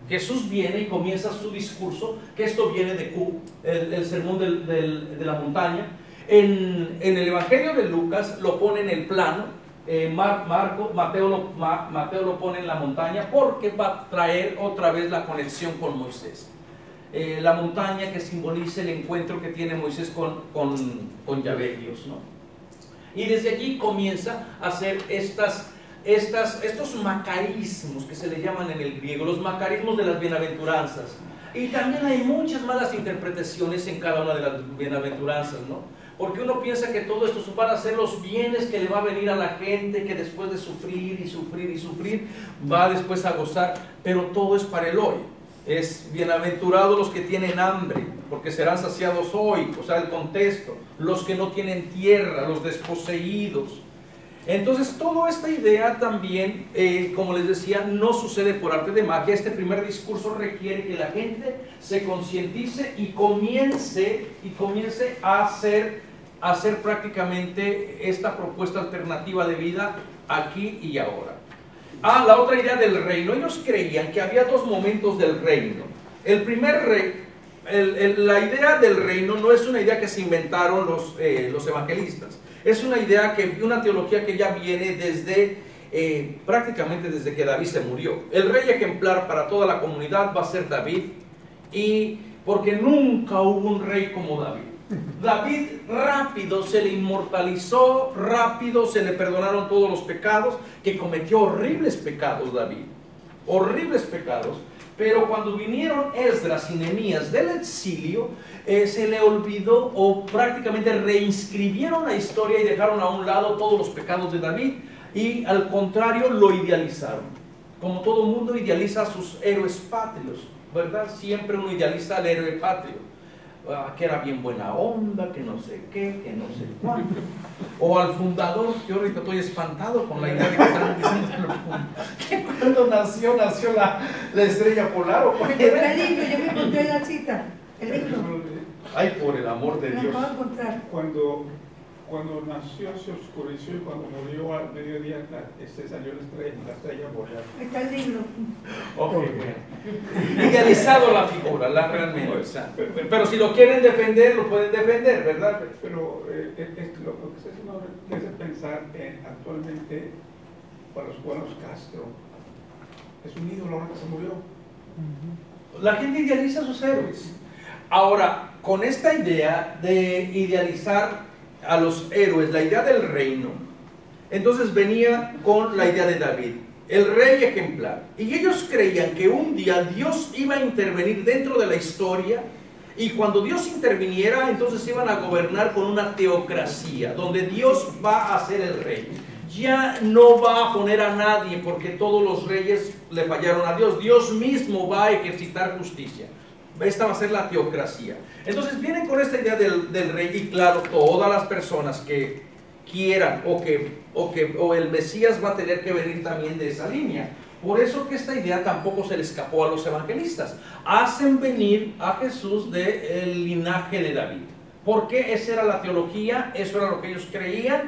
[SPEAKER 1] Jesús viene y comienza su discurso, que esto viene de Q, el, el sermón del, del, de la montaña. En, en el Evangelio de Lucas lo pone en el plano, eh, Mar, Marco, Mateo lo, Ma, Mateo lo pone en la montaña, porque va a traer otra vez la conexión con Moisés. Eh, la montaña que simboliza el encuentro que tiene Moisés con, con, con Yahvé Dios, ¿no? Y desde allí comienza a hacer estas... Estas, estos macarismos que se le llaman en el griego, los macarismos de las bienaventuranzas. Y también hay muchas malas interpretaciones en cada una de las bienaventuranzas, ¿no? Porque uno piensa que todo esto van a ser los bienes que le va a venir a la gente, que después de sufrir y sufrir y sufrir, va después a gozar, pero todo es para el hoy. Es bienaventurados los que tienen hambre, porque serán saciados hoy, o sea, el contexto, los que no tienen tierra, los desposeídos. Entonces, toda esta idea también, eh, como les decía, no sucede por arte de magia. Este primer discurso requiere que la gente se concientice y comience, y comience a hacer, a hacer prácticamente esta propuesta alternativa de vida aquí y ahora. Ah, la otra idea del reino. Ellos creían que había dos momentos del reino. El primer rey, el, el, la idea del reino no es una idea que se inventaron los, eh, los evangelistas. Es una idea, que, una teología que ya viene desde, eh, prácticamente desde que David se murió. El rey ejemplar para toda la comunidad va a ser David, y porque nunca hubo un rey como David. David rápido se le inmortalizó, rápido se le perdonaron todos los pecados, que cometió horribles pecados David, horribles pecados. Pero cuando vinieron Esdras y Nehemías del exilio, eh, se le olvidó o prácticamente reinscribieron la historia y dejaron a un lado todos los pecados de David, y al contrario lo idealizaron. Como todo mundo idealiza a sus héroes patrios, ¿verdad? Siempre uno idealiza al héroe patrio. Ah, que era bien buena onda, que no sé qué, que no sé cuánto. O al fundador. Yo ahorita estoy espantado con la idea de que están diciendo que cuando nació, nació la, la estrella polar. ¿O
[SPEAKER 8] el libro, yo me encontré la cita, el libro.
[SPEAKER 1] Ay, por el amor de
[SPEAKER 8] Me
[SPEAKER 1] Dios.
[SPEAKER 8] acabo de encontrar.
[SPEAKER 5] Cuando, cuando nació se oscureció, y cuando murió al mediodía este, salió la estrella, la estrella boreal.
[SPEAKER 8] Está el libro.
[SPEAKER 1] Ok, bueno. Idealizado la figura, la realmente. O sea, pero, pero si lo quieren defender, lo pueden defender, ¿verdad?
[SPEAKER 5] Pero eh, eh, lo, lo que se me hace pensar que actualmente para los cubanos Castro es un ídolo ahora que se murió.
[SPEAKER 1] La gente idealiza a sus héroes. Ahora, con esta idea de idealizar a los héroes, la idea del reino, entonces venía con la idea de David, el rey ejemplar. Y ellos creían que un día Dios iba a intervenir dentro de la historia, y cuando Dios interviniera, entonces iban a gobernar con una teocracia, donde Dios va a ser el rey. Ya no va a poner a nadie, porque todos los reyes le fallaron a Dios. Dios mismo va a ejercitar justicia. Esta va a ser la teocracia. Entonces vienen con esta idea del, del rey, y claro, todas las personas que quieran o que, o que o el Mesías va a tener que venir también de esa línea. Por eso que esta idea tampoco se le escapó a los evangelistas. Hacen venir a Jesús del linaje de David. Porque esa era la teología, eso era lo que ellos creían.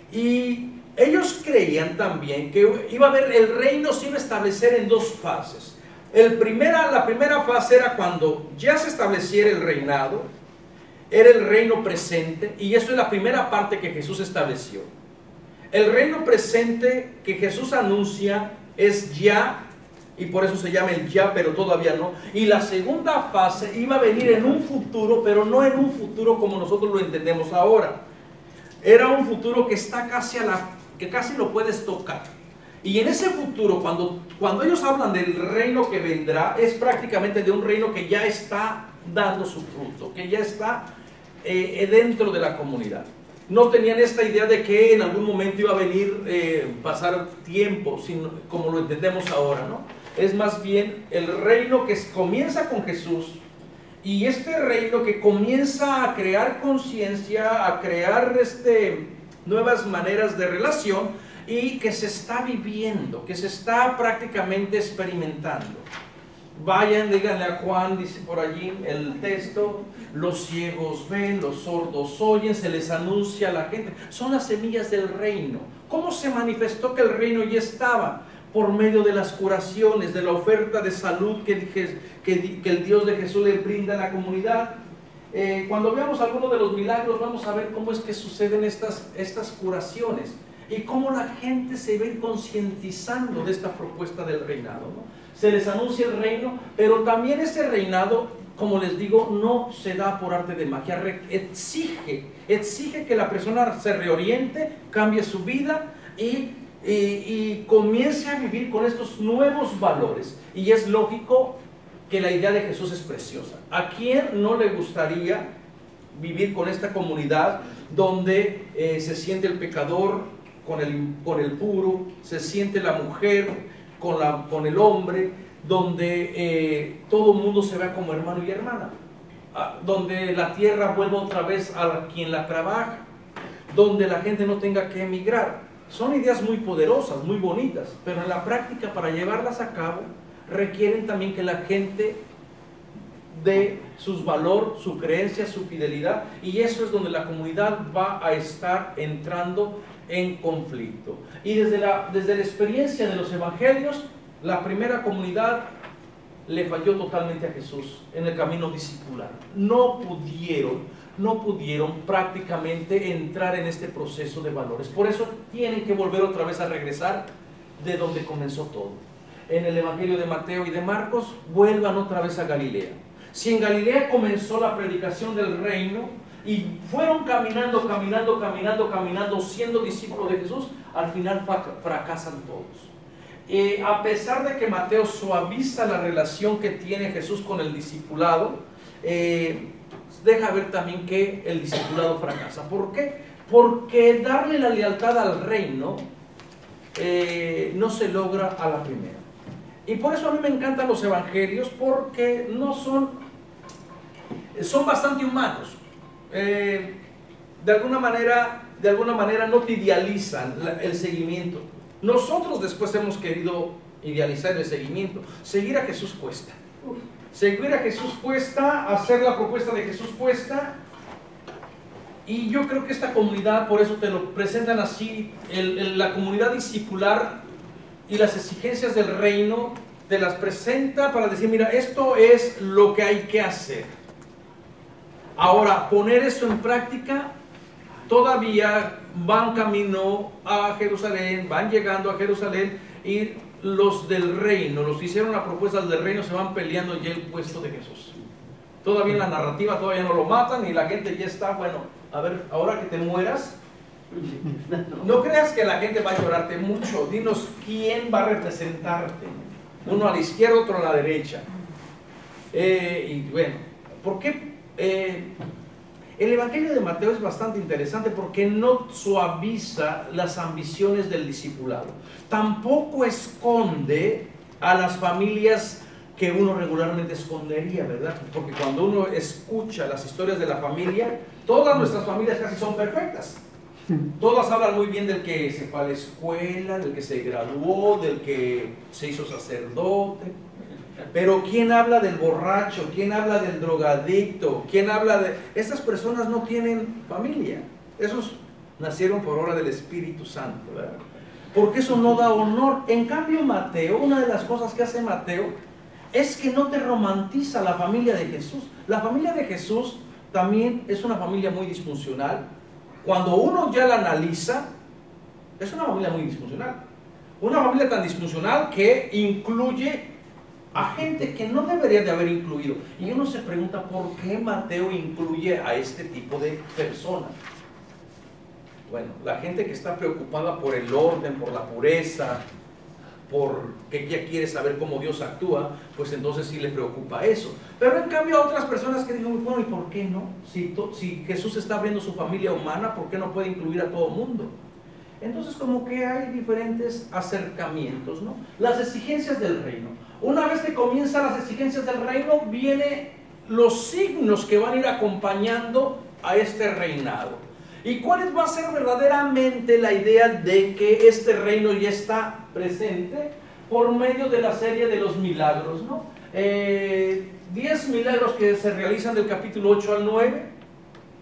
[SPEAKER 1] Y ellos creían también que iba a haber, el reino se iba a establecer en dos fases. El primera, la primera fase era cuando ya se estableciera el reinado, era el reino presente, y eso es la primera parte que Jesús estableció. El reino presente que Jesús anuncia es ya, y por eso se llama el ya, pero todavía no. Y la segunda fase iba a venir en un futuro, pero no en un futuro como nosotros lo entendemos ahora. Era un futuro que está casi a la, que casi lo puedes tocar. Y en ese futuro, cuando, cuando ellos hablan del reino que vendrá, es prácticamente de un reino que ya está dando su fruto, que ya está eh, dentro de la comunidad. No tenían esta idea de que en algún momento iba a venir, eh, pasar tiempo, sino, como lo entendemos ahora, ¿no? Es más bien el reino que comienza con Jesús, y este reino que comienza a crear conciencia, a crear este, nuevas maneras de relación, y que se está viviendo, que se está prácticamente experimentando. Vayan, díganle a Juan, dice por allí el texto, los ciegos ven, los sordos oyen, se les anuncia a la gente. Son las semillas del reino. ¿Cómo se manifestó que el reino ya estaba? por medio de las curaciones, de la oferta de salud que, que, que el Dios de Jesús le brinda a la comunidad. Eh, cuando veamos algunos de los milagros, vamos a ver cómo es que suceden estas, estas curaciones y cómo la gente se ve concientizando de esta propuesta del reinado, ¿no? Se les anuncia el reino, pero también este reinado, como les digo, no se da por arte de magia, exige, exige que la persona se reoriente, cambie su vida y, y, y comience a vivir con estos nuevos valores. Y es lógico que la idea de Jesús es preciosa. ¿A quién no le gustaría vivir con esta comunidad donde eh, se siente el pecador con el, con el puro, se siente la mujer con, la, con el hombre, donde eh, todo el mundo se vea como hermano y hermana, ah, donde la tierra vuelva otra vez a quien la trabaja, donde la gente no tenga que emigrar? Son ideas muy poderosas, muy bonitas, pero en la práctica, para llevarlas a cabo, requieren también que la gente dé su valor, su creencia, su fidelidad, y eso es donde la comunidad va a estar entrando en conflicto. Y desde la, desde la experiencia de los evangelios, la primera comunidad le falló totalmente a Jesús en el camino discipular. No pudieron, no pudieron prácticamente entrar en este proceso de valores. Por eso tienen que volver otra vez a regresar de donde comenzó todo. En el Evangelio de Mateo y de Marcos, vuelvan otra vez a Galilea. Si en Galilea comenzó la predicación del reino y fueron caminando, caminando, caminando, caminando, siendo discípulos de Jesús, al final fracasan todos. Eh, a pesar de que Mateo suaviza la relación que tiene Jesús con el discipulado, eh, deja ver también que el discipulado fracasa. ¿Por qué? Porque darle la lealtad al reino eh, no se logra a la primera. Y por eso a mí me encantan los evangelios, porque no son, son bastante humanos. Eh, de alguna manera, de alguna manera no te idealizan la, el seguimiento. Nosotros después hemos querido idealizar el seguimiento. Seguir a Jesús cuesta. Seguir a Jesús cuesta, hacer la propuesta de Jesús cuesta. Y yo creo que esta comunidad, por eso te lo presentan así, el, el, la comunidad discipular y las exigencias del reino, te las presenta para decir, mira, esto es lo que hay que hacer. Ahora, poner eso en práctica, todavía van camino a Jerusalén, van llegando a Jerusalén, y los del reino, los que hicieron la propuesta del reino, se van peleando ya el puesto de Jesús. Todavía en la narrativa todavía no lo matan y la gente ya está, bueno, a ver, ahora que te mueras, no creas que la gente va a llorarte mucho. Dinos quién va a representarte. Uno a la izquierda, otro a la derecha. Eh, y bueno, ¿por qué? Eh, el Evangelio de Mateo es bastante interesante porque no suaviza las ambiciones del discipulado. Tampoco esconde a las familias que uno regularmente escondería, ¿verdad? Porque cuando uno escucha las historias de la familia, todas nuestras familias casi son perfectas. Todas hablan muy bien del que se fue a la escuela, del que se graduó, del que se hizo sacerdote. Pero ¿quién habla del borracho? ¿Quién habla del drogadicto? ¿Quién habla de...? Estas personas no tienen familia. Esos nacieron por obra del Espíritu Santo, ¿verdad? Porque eso no da honor. En cambio, Mateo, una de las cosas que hace Mateo es que no te romantiza la familia de Jesús. La familia de Jesús también es una familia muy disfuncional. Cuando uno ya la analiza, es una familia muy disfuncional. Una familia tan disfuncional que incluye a gente que no debería de haber incluido. Y uno se pregunta, ¿por qué Mateo incluye a este tipo de personas? Bueno, la gente que está preocupada por el orden, por la pureza, porque ya quiere saber cómo Dios actúa, pues entonces sí le preocupa eso. Pero en cambio a otras personas que dicen, bueno, ¿y por qué no? Si, si Jesús está abriendo su familia humana, ¿por qué no puede incluir a todo el mundo? Entonces como que hay diferentes acercamientos, ¿no? Las exigencias del reino. Una vez que comienzan las exigencias del reino, vienen los signos que van a ir acompañando a este reinado. ¿Y cuál va a ser verdaderamente la idea de que este reino ya está presente? Por medio de la serie de los milagros, ¿no? Eh, diez milagros que se realizan del capítulo ocho al nueve.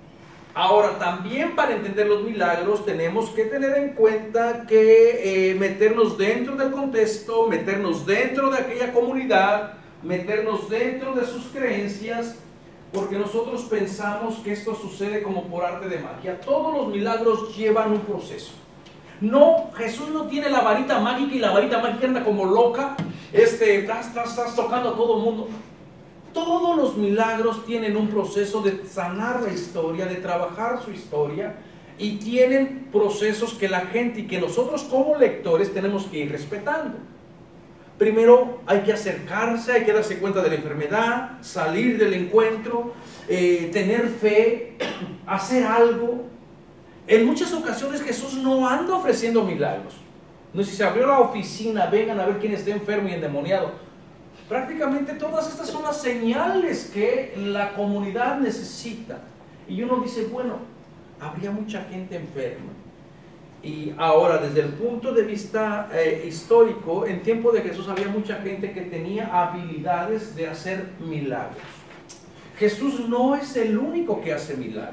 [SPEAKER 1] Ahora, también para entender los milagros tenemos que tener en cuenta que eh, meternos dentro del contexto, meternos dentro de aquella comunidad, meternos dentro de sus creencias, porque nosotros pensamos que esto sucede como por arte de magia. Todos los milagros llevan un proceso. No, Jesús no tiene la varita mágica y la varita mágica anda como loca, este, estás, estás, estás tocando a todo el mundo. Todos los milagros tienen un proceso de sanar la historia, de trabajar su historia, y tienen procesos que la gente y que nosotros como lectores tenemos que ir respetando. Primero hay que acercarse, hay que darse cuenta de la enfermedad, salir del encuentro, eh, tener fe, hacer algo. En muchas ocasiones Jesús no anda ofreciendo milagros. No sé si se abrió la oficina, vengan a ver quién está enfermo y endemoniado. Prácticamente todas estas son las señales que la comunidad necesita. Y uno dice, bueno, habría mucha gente enferma. Y ahora, desde el punto de vista eh, histórico, en tiempo de Jesús había mucha gente que tenía habilidades de hacer milagros. Jesús no es el único que hace milagros.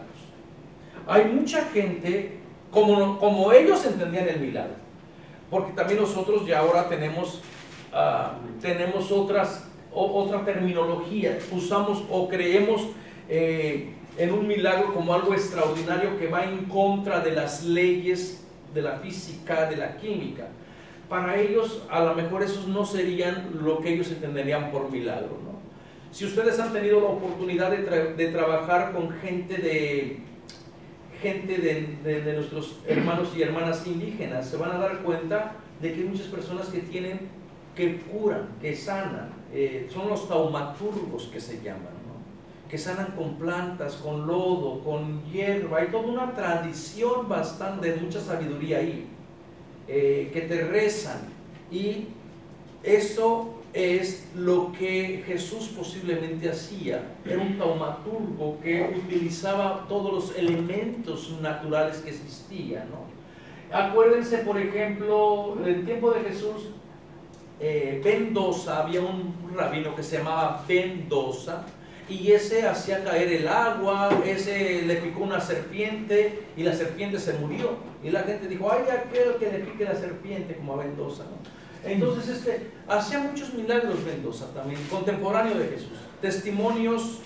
[SPEAKER 1] Hay mucha gente, como, como ellos entendían el milagro, porque también nosotros ya ahora tenemos, uh, tenemos otras, o, otra terminología, usamos o creemos eh, en un milagro como algo extraordinario que va en contra de las leyes de la física, de la química. Para ellos, a lo mejor esos no serían lo que ellos entenderían por milagro, ¿no? Si ustedes han tenido la oportunidad de, tra de trabajar con gente de... gente de, de, de nuestros hermanos y hermanas indígenas, se van a dar cuenta de que hay muchas personas que tienen, que curan, que sanan, eh, son los taumaturgos que se llaman, ¿no? Que sanan con plantas, con lodo, con hierba. Hay toda una tradición bastante de mucha sabiduría ahí, eh, que te rezan, y eso es lo que Jesús posiblemente hacía. Era un taumaturgo que utilizaba todos los elementos naturales que existían, ¿no? Acuérdense, por ejemplo, en el tiempo de Jesús, eh, Mendoza, había un rabino que se llamaba Mendoza, y ese hacía caer el agua, ese le picó una serpiente y la serpiente se murió, y la gente dijo, ay, aquel que le pique la serpiente, como a Mendoza, ¿no? Entonces, este, hacía muchos milagros Mendoza también, contemporáneo de Jesús. Testimonios,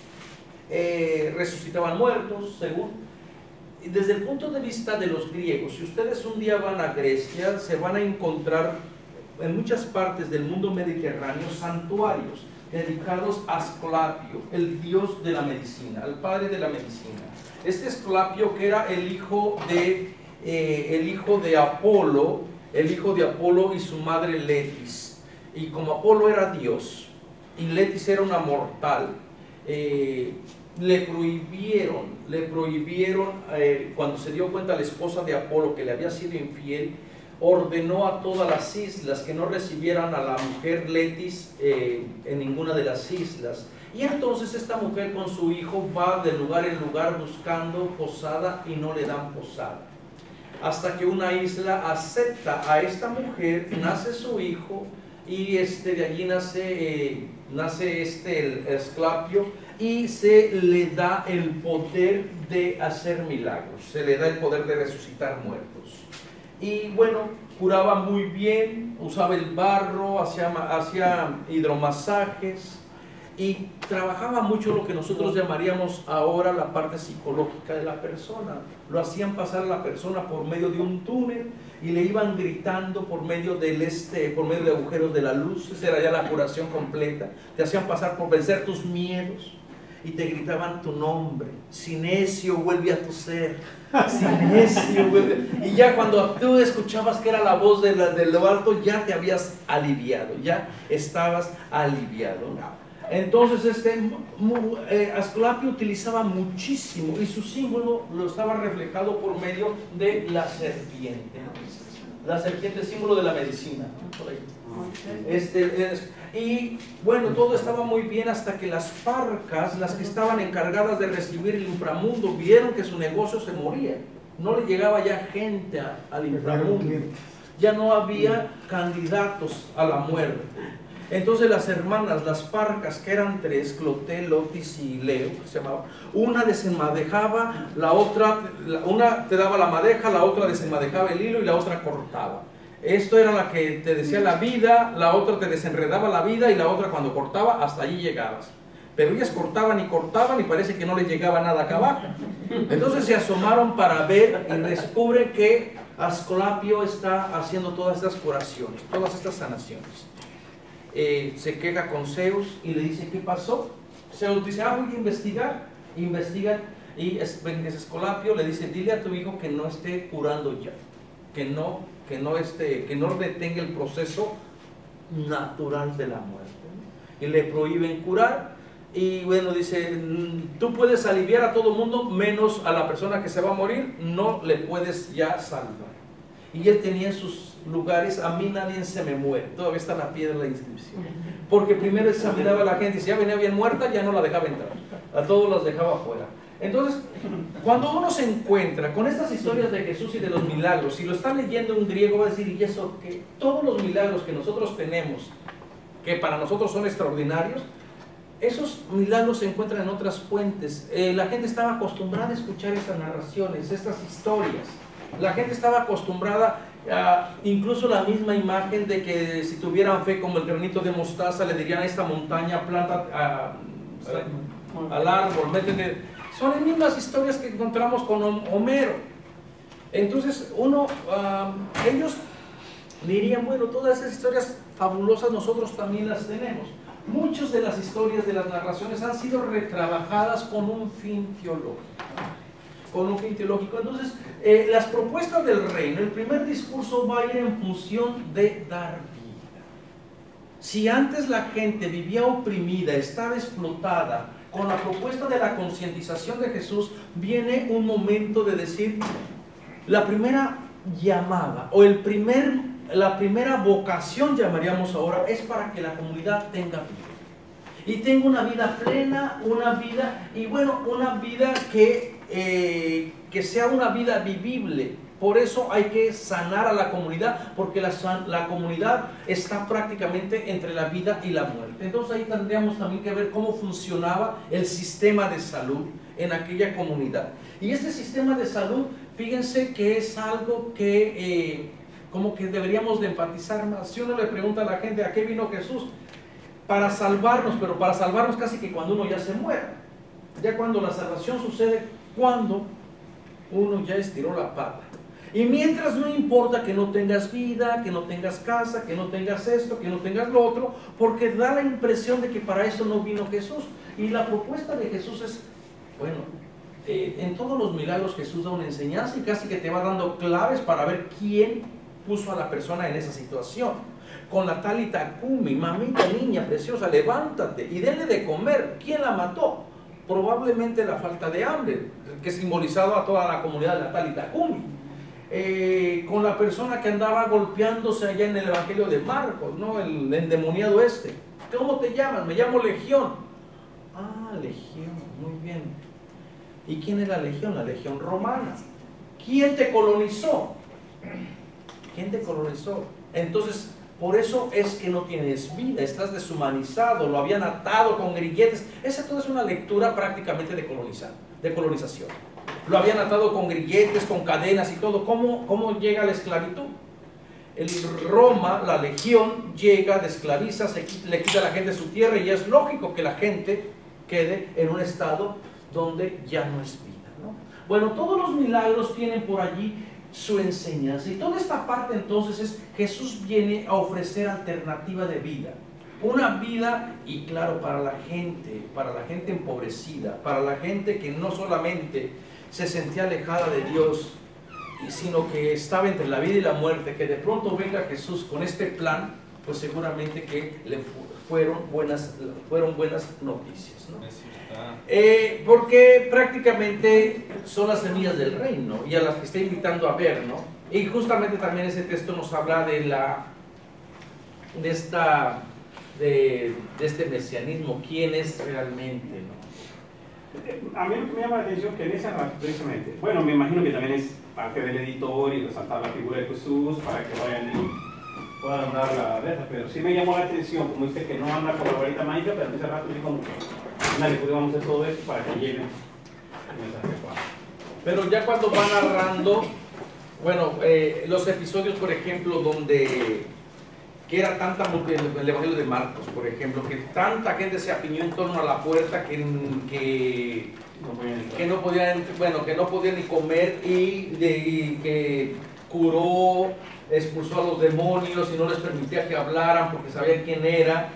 [SPEAKER 1] eh, resucitaban muertos, según. Y desde el punto de vista de los griegos, si ustedes un día van a Grecia, se van a encontrar en muchas partes del mundo mediterráneo santuarios dedicados a Asclepio, el dios de la medicina, al padre de la medicina. Este Asclepio, que era el hijo de, eh, el hijo de Apolo, el hijo de Apolo y su madre Letis. Y como Apolo era dios y Letis era una mortal, eh, le prohibieron, le prohibieron eh, cuando se dio cuenta la esposa de Apolo que le había sido infiel, ordenó a todas las islas que no recibieran a la mujer Letis eh, en ninguna de las islas. Y entonces esta mujer con su hijo va de lugar en lugar buscando posada y no le dan posada. Hasta que una isla acepta a esta mujer, nace su hijo, y este, de allí nace, eh, nace este, el Asclepio, y se le da el poder de hacer milagros, se le da el poder de resucitar muertos. Y bueno, curaba muy bien, usaba el barro, hacía, hacía hidromasajes, y trabajaba mucho lo que nosotros llamaríamos ahora la parte psicológica de la persona. Lo hacían pasar a la persona por medio de un túnel y le iban gritando por medio del este, por medio de agujeros de la luz. Esa era ya la curación completa. Te hacían pasar por vencer tus miedos y te gritaban tu nombre. Sinesio, vuelve a tu ser. Sinesio, vuelve. Y ya cuando tú escuchabas que era la voz de, la, de lo alto, ya te habías aliviado, ya estabas aliviado. Entonces este eh, Asclepio utilizaba muchísimo, y su símbolo lo estaba reflejado por medio de la serpiente. La serpiente es símbolo de la medicina, ¿no? Por ahí. Este, es, y bueno, todo estaba muy bien hasta que las parcas, las que estaban encargadas de recibir el inframundo, vieron que su negocio se moría. No le llegaba ya gente a, al inframundo. Ya no había candidatos a la muerte. Entonces las hermanas, las parcas, que eran tres, Cloté, Lotis y Leo, que se llamaba, una desenmadejaba, la otra, la, una te daba la madeja, la otra desenmadejaba el hilo y la otra cortaba. Esto era la que te decía la vida, la otra te desenredaba la vida y la otra cuando cortaba, hasta allí llegabas. Pero ellas cortaban y cortaban y parece que no les llegaba nada acá abajo. Entonces se asomaron para ver y descubren que Asclepio está haciendo todas estas curaciones, todas estas sanaciones. Eh, se queja con Zeus y le dice, ¿qué pasó? Zeus dice, ah, voy a investigar. Investigan y Asclepio le dice, dile a tu hijo que no esté curando ya, que no, que no, esté, que no detenga el proceso natural de la muerte. Y le prohíben curar. Y bueno, dice, tú puedes aliviar a todo mundo menos a la persona que se va a morir, no le puedes ya salvar. Y él tenía en sus lugares, a mí nadie se me muere, todavía está la piedra de la inscripción. Porque primero examinaba a la gente y si ya venía bien muerta, ya no la dejaba entrar, a todos las dejaba afuera. Entonces, cuando uno se encuentra con estas historias de Jesús y de los milagros, si lo está leyendo un griego va a decir, ¿y eso qué? Todos los milagros que nosotros tenemos, que para nosotros son extraordinarios, esos milagros se encuentran en otras fuentes. Eh, la gente estaba acostumbrada a escuchar estas narraciones, estas historias. La gente estaba acostumbrada a incluso la misma imagen de que si tuvieran fe como el granito de mostaza, le dirían a esta montaña, planta a, a, al árbol, métele. Son las mismas historias que encontramos con Homero. Entonces, uno, uh, ellos dirían, bueno, todas esas historias fabulosas nosotros también las tenemos. Muchas de las historias de las narraciones han sido retrabajadas con un fin teológico. Con un fin teológico. Entonces, eh, las propuestas del reino, el primer discurso va a ir en función de dar vida. Si antes la gente vivía oprimida, estaba explotada, con la propuesta de la concientización de Jesús, viene un momento de decir, la primera llamada, o el primer la primera vocación, llamaríamos ahora, es para que la comunidad tenga vida. Y tenga una vida plena, una vida, y bueno, una vida que, eh, que sea una vida vivible. Por eso hay que sanar a la comunidad, porque la, la comunidad está prácticamente entre la vida y la muerte. Entonces ahí tendríamos también que ver cómo funcionaba el sistema de salud en aquella comunidad. Y este sistema de salud, fíjense que es algo que... Eh, como que deberíamos de enfatizar más. Si uno le pregunta a la gente, ¿a qué vino Jesús? Para salvarnos, pero para salvarnos casi que cuando uno ya se muera. Ya cuando la salvación sucede, cuando uno ya estiró la pata. Y mientras no importa que no tengas vida, que no tengas casa, que no tengas esto, que no tengas lo otro, porque da la impresión de que para eso no vino Jesús. Y la propuesta de Jesús es, bueno, eh, en todos los milagros Jesús da una enseñanza y casi que te va dando claves para ver quién puso a la persona en esa situación. Con la Talita Cumi, mamita niña preciosa, levántate y denle de comer. ¿Quién la mató? Probablemente la falta de hambre, que simbolizado a toda la comunidad de la Talita Cumi. Eh, con la persona que andaba golpeándose allá en el Evangelio de Marcos, ¿no? El endemoniado este. ¿Cómo te llamas? Me llamo Legión. Ah, Legión, muy bien. ¿Y quién es la Legión? La Legión Romana. ¿Quién te colonizó? ¿Quién te colonizó? Entonces, por eso es que no tienes vida, estás deshumanizado, lo habían atado con grilletes. Esa toda es una lectura prácticamente de, colonizar, de colonización. Lo habían atado con grilletes, con cadenas y todo. ¿Cómo, cómo llega la esclavitud? El Roma, la legión, llega, desclaviza, se quita, le quita a la gente su tierra y es lógico que la gente quede en un estado donde ya no es vida, ¿no? Bueno, todos los milagros tienen por allí su enseñanza y toda esta parte entonces es Jesús viene a ofrecer alternativa de vida, una vida y claro para la gente, para la gente empobrecida, para la gente que no solamente se sentía alejada de Dios, sino que estaba entre la vida y la muerte, que de pronto venga Jesús con este plan, pues seguramente que le fueron buenas, fueron buenas noticias, ¿no? Eh, porque prácticamente son las semillas del reino y a las que está invitando a ver, ¿no? Y justamente también ese texto nos habla de la de esta de, de este mesianismo, quién es realmente, ¿no?
[SPEAKER 4] A mí me llama la atención que en esa precisamente, bueno, me imagino que también es parte del editor y resaltar la figura de Jesús para que vayan pueda andar la verja, pero sí me llamó la atención, como dice que no anda con la varita mágica, pero hace rato sí como que, dale, pues vamos a hacer todo esto para que llegue el mensaje.
[SPEAKER 1] Pero ya cuando va narrando, bueno, eh, los episodios, por ejemplo, donde que era tanta multitud, el Evangelio de Marcos, por ejemplo, que tanta gente se apiñó en torno a la puerta que, que, que no podían, bueno, que no podían ni comer y, de, y que curó, expulsó a los demonios y no les permitía que hablaran porque sabían quién era.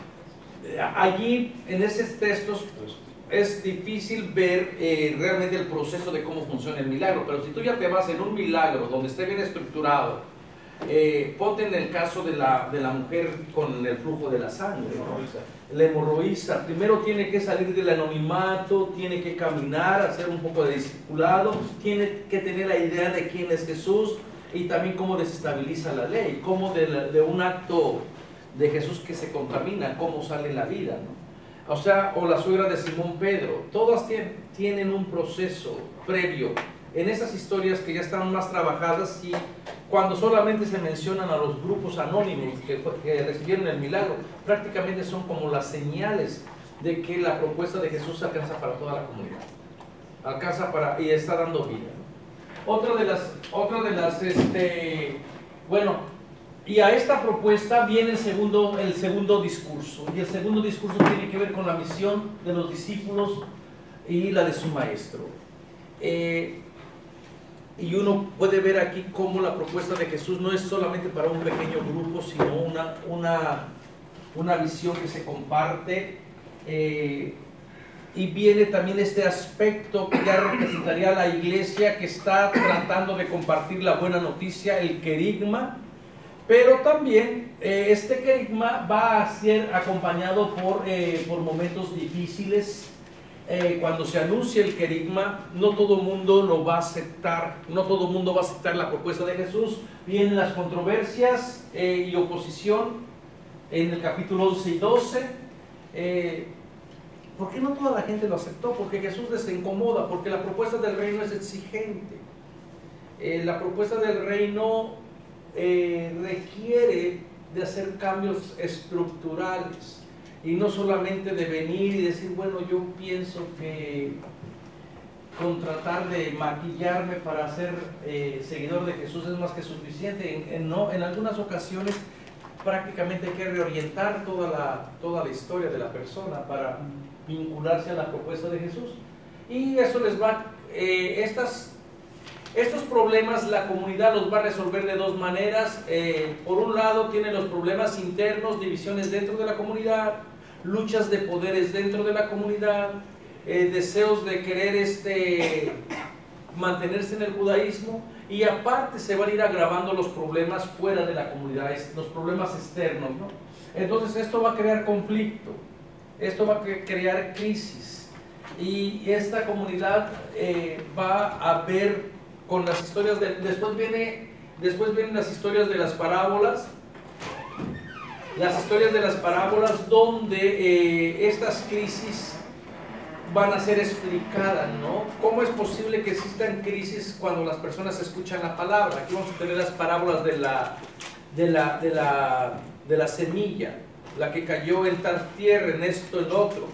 [SPEAKER 1] Allí, en esos textos, es difícil ver eh, realmente el proceso de cómo funciona el milagro, pero si tú ya te vas en un milagro donde esté bien estructurado, eh, ponte en el caso de la, de la mujer con el flujo de la sangre, ¿no? La hemorroísa, primero tiene que salir del anonimato, tiene que caminar, hacer un poco de discipulado, tiene que tener la idea de quién es Jesús y también cómo desestabiliza la ley, cómo de, la, de un acto de Jesús que se contamina, cómo sale la vida, ¿no? O sea, o la suegra de Simón Pedro, todas tienen, tienen un proceso previo. En esas historias que ya están más trabajadas y cuando solamente se mencionan a los grupos anónimos que, que recibieron el milagro, prácticamente son como las señales de que la propuesta de Jesús alcanza para toda la comunidad, alcanza para y está dando vida, ¿no? Otra de las, otra de las, este, bueno, y a esta propuesta viene el segundo, el segundo discurso, y el segundo discurso tiene que ver con la misión de los discípulos y la de su maestro. Eh, y uno puede ver aquí cómo la propuesta de Jesús no es solamente para un pequeño grupo, sino una, una, una visión que se comparte, eh, y viene también este aspecto que ya representaría a la iglesia que está tratando de compartir la buena noticia, el querigma. Pero también eh, este querigma va a ser acompañado por, eh, por momentos difíciles. Eh, cuando se anuncia el querigma, no todo el mundo lo va a aceptar, no todo el mundo va a aceptar la propuesta de Jesús. Vienen las controversias eh, y oposición en el capítulo once y doce. Eh, ¿Por qué no toda la gente lo aceptó? Porque Jesús les incomoda, porque la propuesta del reino es exigente. Eh, la propuesta del reino Eh, requiere de hacer cambios estructurales y no solamente de venir y decir, bueno, yo pienso que con tratar de maquillarme para ser eh, seguidor de Jesús es más que suficiente. En, en, no, en algunas ocasiones prácticamente hay que reorientar toda la, toda la historia de la persona para vincularse a la propuesta de Jesús, y eso les va, eh, estas Estos problemas la comunidad los va a resolver de dos maneras. Eh, por un lado tienen los problemas internos, divisiones dentro de la comunidad, luchas de poderes dentro de la comunidad, eh, deseos de querer este, mantenerse en el judaísmo, y aparte se van a ir agravando los problemas fuera de la comunidad, los problemas externos, ¿no? Entonces esto va a crear conflicto, esto va a crear crisis, y esta comunidad eh, va a ver con las historias de, después viene después vienen las historias de las parábolas las historias de las parábolas donde eh, estas crisis van a ser explicadas, ¿no? ¿Cómo es posible que existan crisis cuando las personas escuchan la palabra? Aquí vamos a tener las parábolas de la de la, de la, de la semilla, la que cayó en tal tierra, en esto, en otro.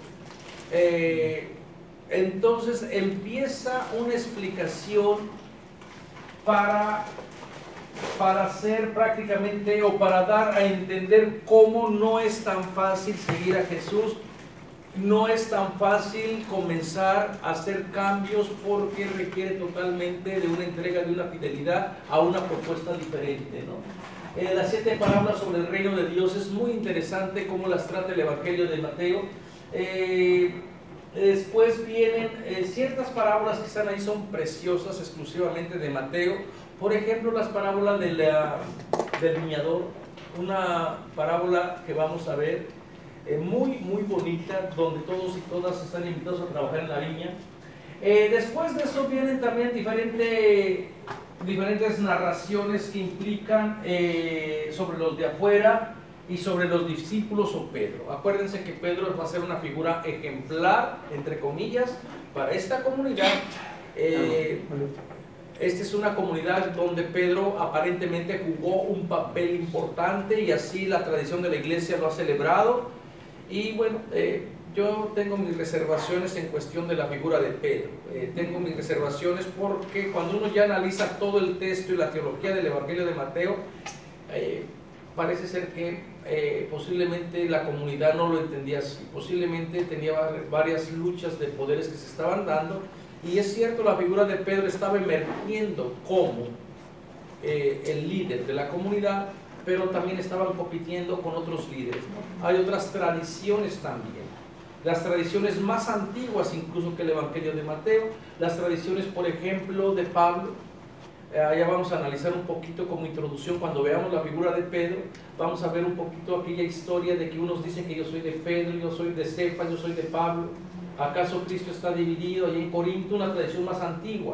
[SPEAKER 1] Eh, entonces empieza una explicación Para, para hacer prácticamente o para dar a entender cómo no es tan fácil seguir a Jesús, no es tan fácil comenzar a hacer cambios, porque requiere totalmente de una entrega, de una fidelidad a una propuesta diferente, ¿no? Eh, las siete parábolas sobre el reino de Dios es muy interesante cómo las trata el Evangelio de Mateo. Eh, Después vienen eh, ciertas parábolas que están ahí, son preciosas, exclusivamente de Mateo. Por ejemplo, las parábolas de la, del viñador, una parábola que vamos a ver eh, muy, muy bonita, donde todos y todas están invitados a trabajar en la viña. Eh, después de eso vienen también diferente, diferentes narraciones que implican eh, sobre los de afuera y sobre los discípulos o Pedro. Acuérdense que Pedro va a ser una figura ejemplar, entre comillas, para esta comunidad. Eh, esta es una comunidad donde Pedro aparentemente jugó un papel importante y así la tradición de la iglesia lo ha celebrado. Y bueno, eh, yo tengo mis reservaciones en cuestión de la figura de Pedro. Eh, tengo mis reservaciones porque cuando uno ya analiza todo el texto y la teología del Evangelio de Mateo, eh, parece ser que eh, posiblemente la comunidad no lo entendía así. Posiblemente tenía varias luchas de poderes que se estaban dando. Y es cierto, la figura de Pedro estaba emergiendo como eh, el líder de la comunidad, pero también estaban compitiendo con otros líderes, ¿no? Hay otras tradiciones también, las tradiciones más antiguas incluso que el Evangelio de Mateo, las tradiciones, por ejemplo, de Pablo. Eh, allá vamos a analizar un poquito como introducción. Cuando veamos la figura de Pedro, vamos a ver un poquito aquella historia de que unos dicen que yo soy de Pedro, yo soy de Cefas, yo soy de Pablo. ¿Acaso Cristo está dividido? Allí en Corinto, una tradición más antigua,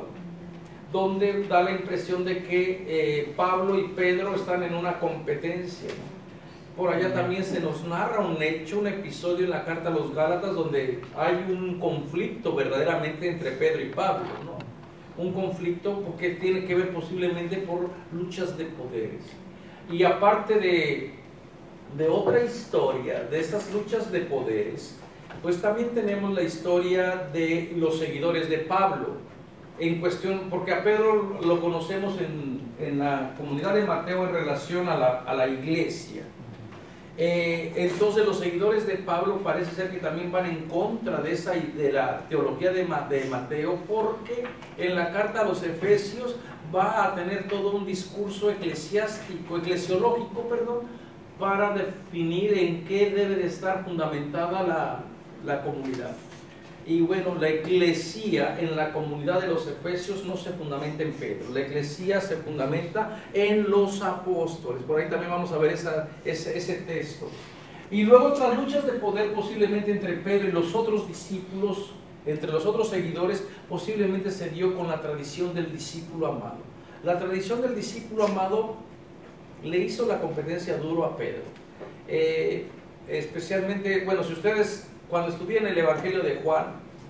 [SPEAKER 1] donde da la impresión de que eh, Pablo y Pedro están en una competencia, ¿no? Por allá también se nos narra un hecho, un episodio en la carta a los Gálatas donde hay un conflicto verdaderamente entre Pedro y Pablo, ¿no? Un conflicto porque tiene que ver posiblemente por luchas de poderes. Y aparte de, de otra historia, de estas luchas de poderes, pues también tenemos la historia de los seguidores de Pablo. En cuestión, porque a Pedro lo conocemos en, en la comunidad de Mateo en relación a la, a la iglesia. Eh, entonces los seguidores de Pablo parece ser que también van en contra de, esa, de la teología de, de Mateo, porque en la carta a los Efesios va a tener todo un discurso eclesiástico, eclesiológico, perdón, para definir en qué debe de estar fundamentada la, la comunidad. Y bueno, la eclesía en la comunidad de los Efesios no se fundamenta en Pedro, la eclesía se fundamenta en los apóstoles. Por ahí también vamos a ver esa, ese, ese texto. Y luego otras luchas de poder posiblemente entre Pedro y los otros discípulos, entre los otros seguidores, posiblemente se dio con la tradición del discípulo amado. La tradición del discípulo amado le hizo la competencia duro a Pedro. Eh, especialmente, bueno, si ustedes cuando estudien el Evangelio de Juan,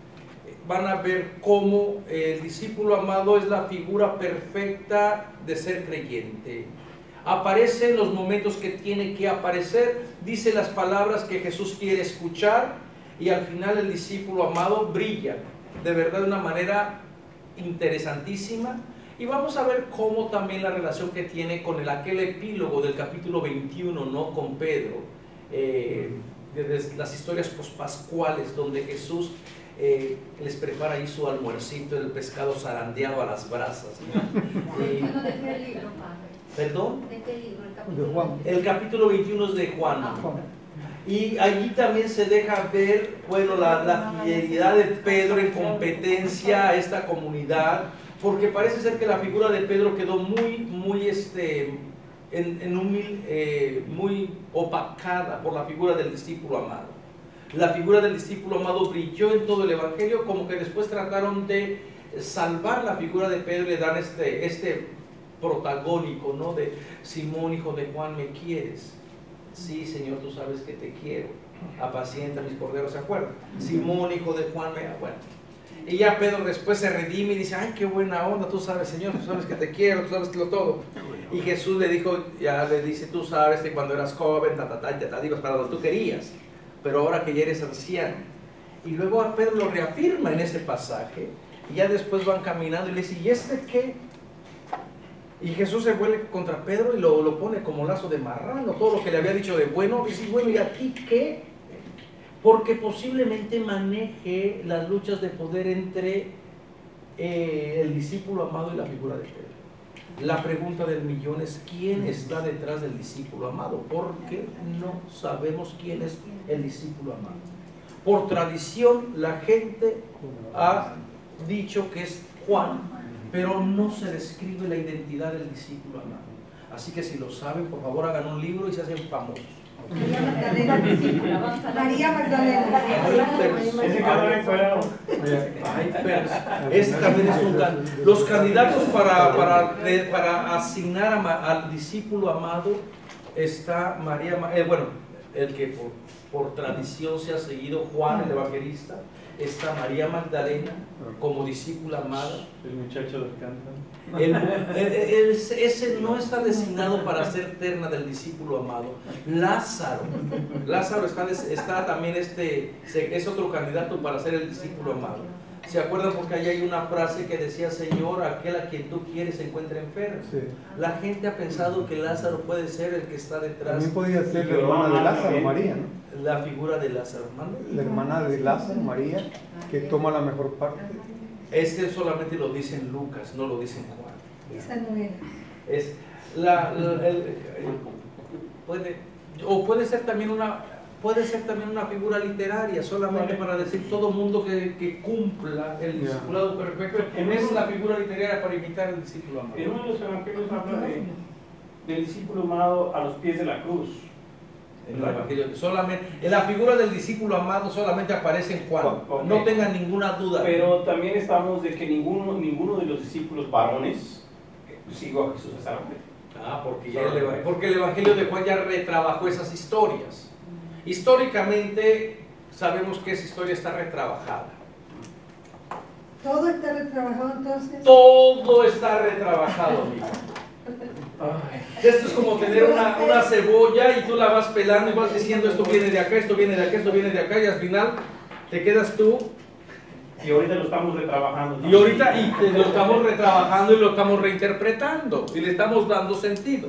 [SPEAKER 1] van a ver cómo el discípulo amado es la figura perfecta de ser creyente. Aparece en los momentos que tiene que aparecer, dice las palabras que Jesús quiere escuchar, y al final el discípulo amado brilla, de verdad, de una manera interesantísima. Y vamos a ver cómo también la relación que tiene con el, aquel epílogo del capítulo veintiuno, ¿no? Con Pedro. Eh, desde las historias pospascuales donde Jesús eh, les prepara ahí su almuercito, el pescado zarandeado a las brasas, ¿no?
[SPEAKER 6] ¿De qué libro, padre?
[SPEAKER 1] ¿Perdón?
[SPEAKER 6] ¿De qué libro? El capítulo,
[SPEAKER 7] De Juan.
[SPEAKER 1] El capítulo veintiuno es de Juan.
[SPEAKER 6] Ah,
[SPEAKER 1] Y allí también se deja ver, bueno, la, la fidelidad de Pedro en competencia a esta comunidad, porque parece ser que la figura de Pedro quedó muy, muy, este, en, en un, eh, muy opacada por la figura del discípulo amado. La figura del discípulo amado brilló en todo el Evangelio, como que después trataron de salvar la figura de Pedro y le dan este, este protagónico, ¿no? De Simón, hijo de Juan, ¿me quieres? Sí, Señor, tú sabes que te quiero. Apacienta mis corderos, ¿se acuerdan? Simón, hijo de Juan, me bueno. Y ya Pedro después se redime y dice, ay, qué buena onda, tú sabes, Señor, tú sabes que te quiero, tú sabes que lo todo. Y Jesús le dijo, ya le dice, tú sabes que cuando eras joven, ta, ta, ta, ta, ta, digo, para lo que tú querías, pero ahora que ya eres anciano. Y luego a Pedro lo reafirma en ese pasaje, y ya después van caminando y le dice, ¿y este qué? Y Jesús se vuelve contra Pedro y lo, lo pone como lazo de marrano, todo lo que le había dicho de bueno, y dice, bueno, ¿y a ti qué? Porque posiblemente maneje las luchas de poder entre eh, el discípulo amado y la figura de Pedro. La pregunta del millón es, ¿quién está detrás del discípulo amado? Porque no sabemos quién es el discípulo amado. Por tradición, la gente ha dicho que es Juan, pero no se describe la identidad del discípulo amado. Así que si lo saben, por favor hagan un libro y se hacen famosos.
[SPEAKER 8] María Magdalena, discípula. María Magdalena.
[SPEAKER 4] Ese cada vez fuera.
[SPEAKER 1] Ay, pero este también es un can... Los candidatos para, para, de, para asignar a, al discípulo amado está María, eh, bueno, el que por, por tradición se ha seguido, Juan el Evangelista, está María Magdalena como discípula amada.
[SPEAKER 4] El muchacho del canto.
[SPEAKER 1] El, el, el, ese no está designado para ser terna del discípulo amado. Lázaro, Lázaro está, está también este, es otro candidato para ser el discípulo amado. ¿Se acuerdan? Porque ahí hay una frase que decía: Señor, aquel a quien tú quieres se encuentra enfermo.
[SPEAKER 7] Sí.
[SPEAKER 1] La gente ha pensado que Lázaro puede ser el que está detrás.
[SPEAKER 7] También podía ser la hermana de Lázaro, María, ¿no?
[SPEAKER 1] La figura de Lázaro, ¿mande?
[SPEAKER 7] La hermana de Lázaro, María, que toma la mejor parte.
[SPEAKER 1] Este solamente lo dice en Lucas, no lo dice en Juan.
[SPEAKER 8] Esa no era.
[SPEAKER 1] Es la, la el, el, puede, o puede ser también una puede ser también una figura literaria, solamente para decir todo mundo que, que cumpla el discipulado perfecto. En es la figura literaria para imitar al discípulo amado.
[SPEAKER 4] En uno de los evangelios habla de, del discípulo amado a los pies de la cruz.
[SPEAKER 1] En el evangelio, solamente, en la figura del discípulo amado solamente aparece en Juan, okay. No tengan ninguna duda.
[SPEAKER 4] Pero también estamos de que ninguno, ninguno de los discípulos varones siguió a Jesús hasta la muerte.
[SPEAKER 1] Ah, porque, ya el, porque el evangelio de Juan ya retrabajó esas historias. Históricamente sabemos que esa historia está retrabajada.
[SPEAKER 8] ¿Todo está retrabajado entonces?
[SPEAKER 1] Todo está retrabajado, amigo. Esto es como tener una, una cebolla y tú la vas pelando y vas diciendo esto viene de acá, esto viene de acá, esto viene de acá, y al final te quedas tú.
[SPEAKER 4] Y ahorita lo estamos retrabajando.
[SPEAKER 1] Y ahorita y te, lo estamos retrabajando y lo estamos reinterpretando y le estamos dando sentido.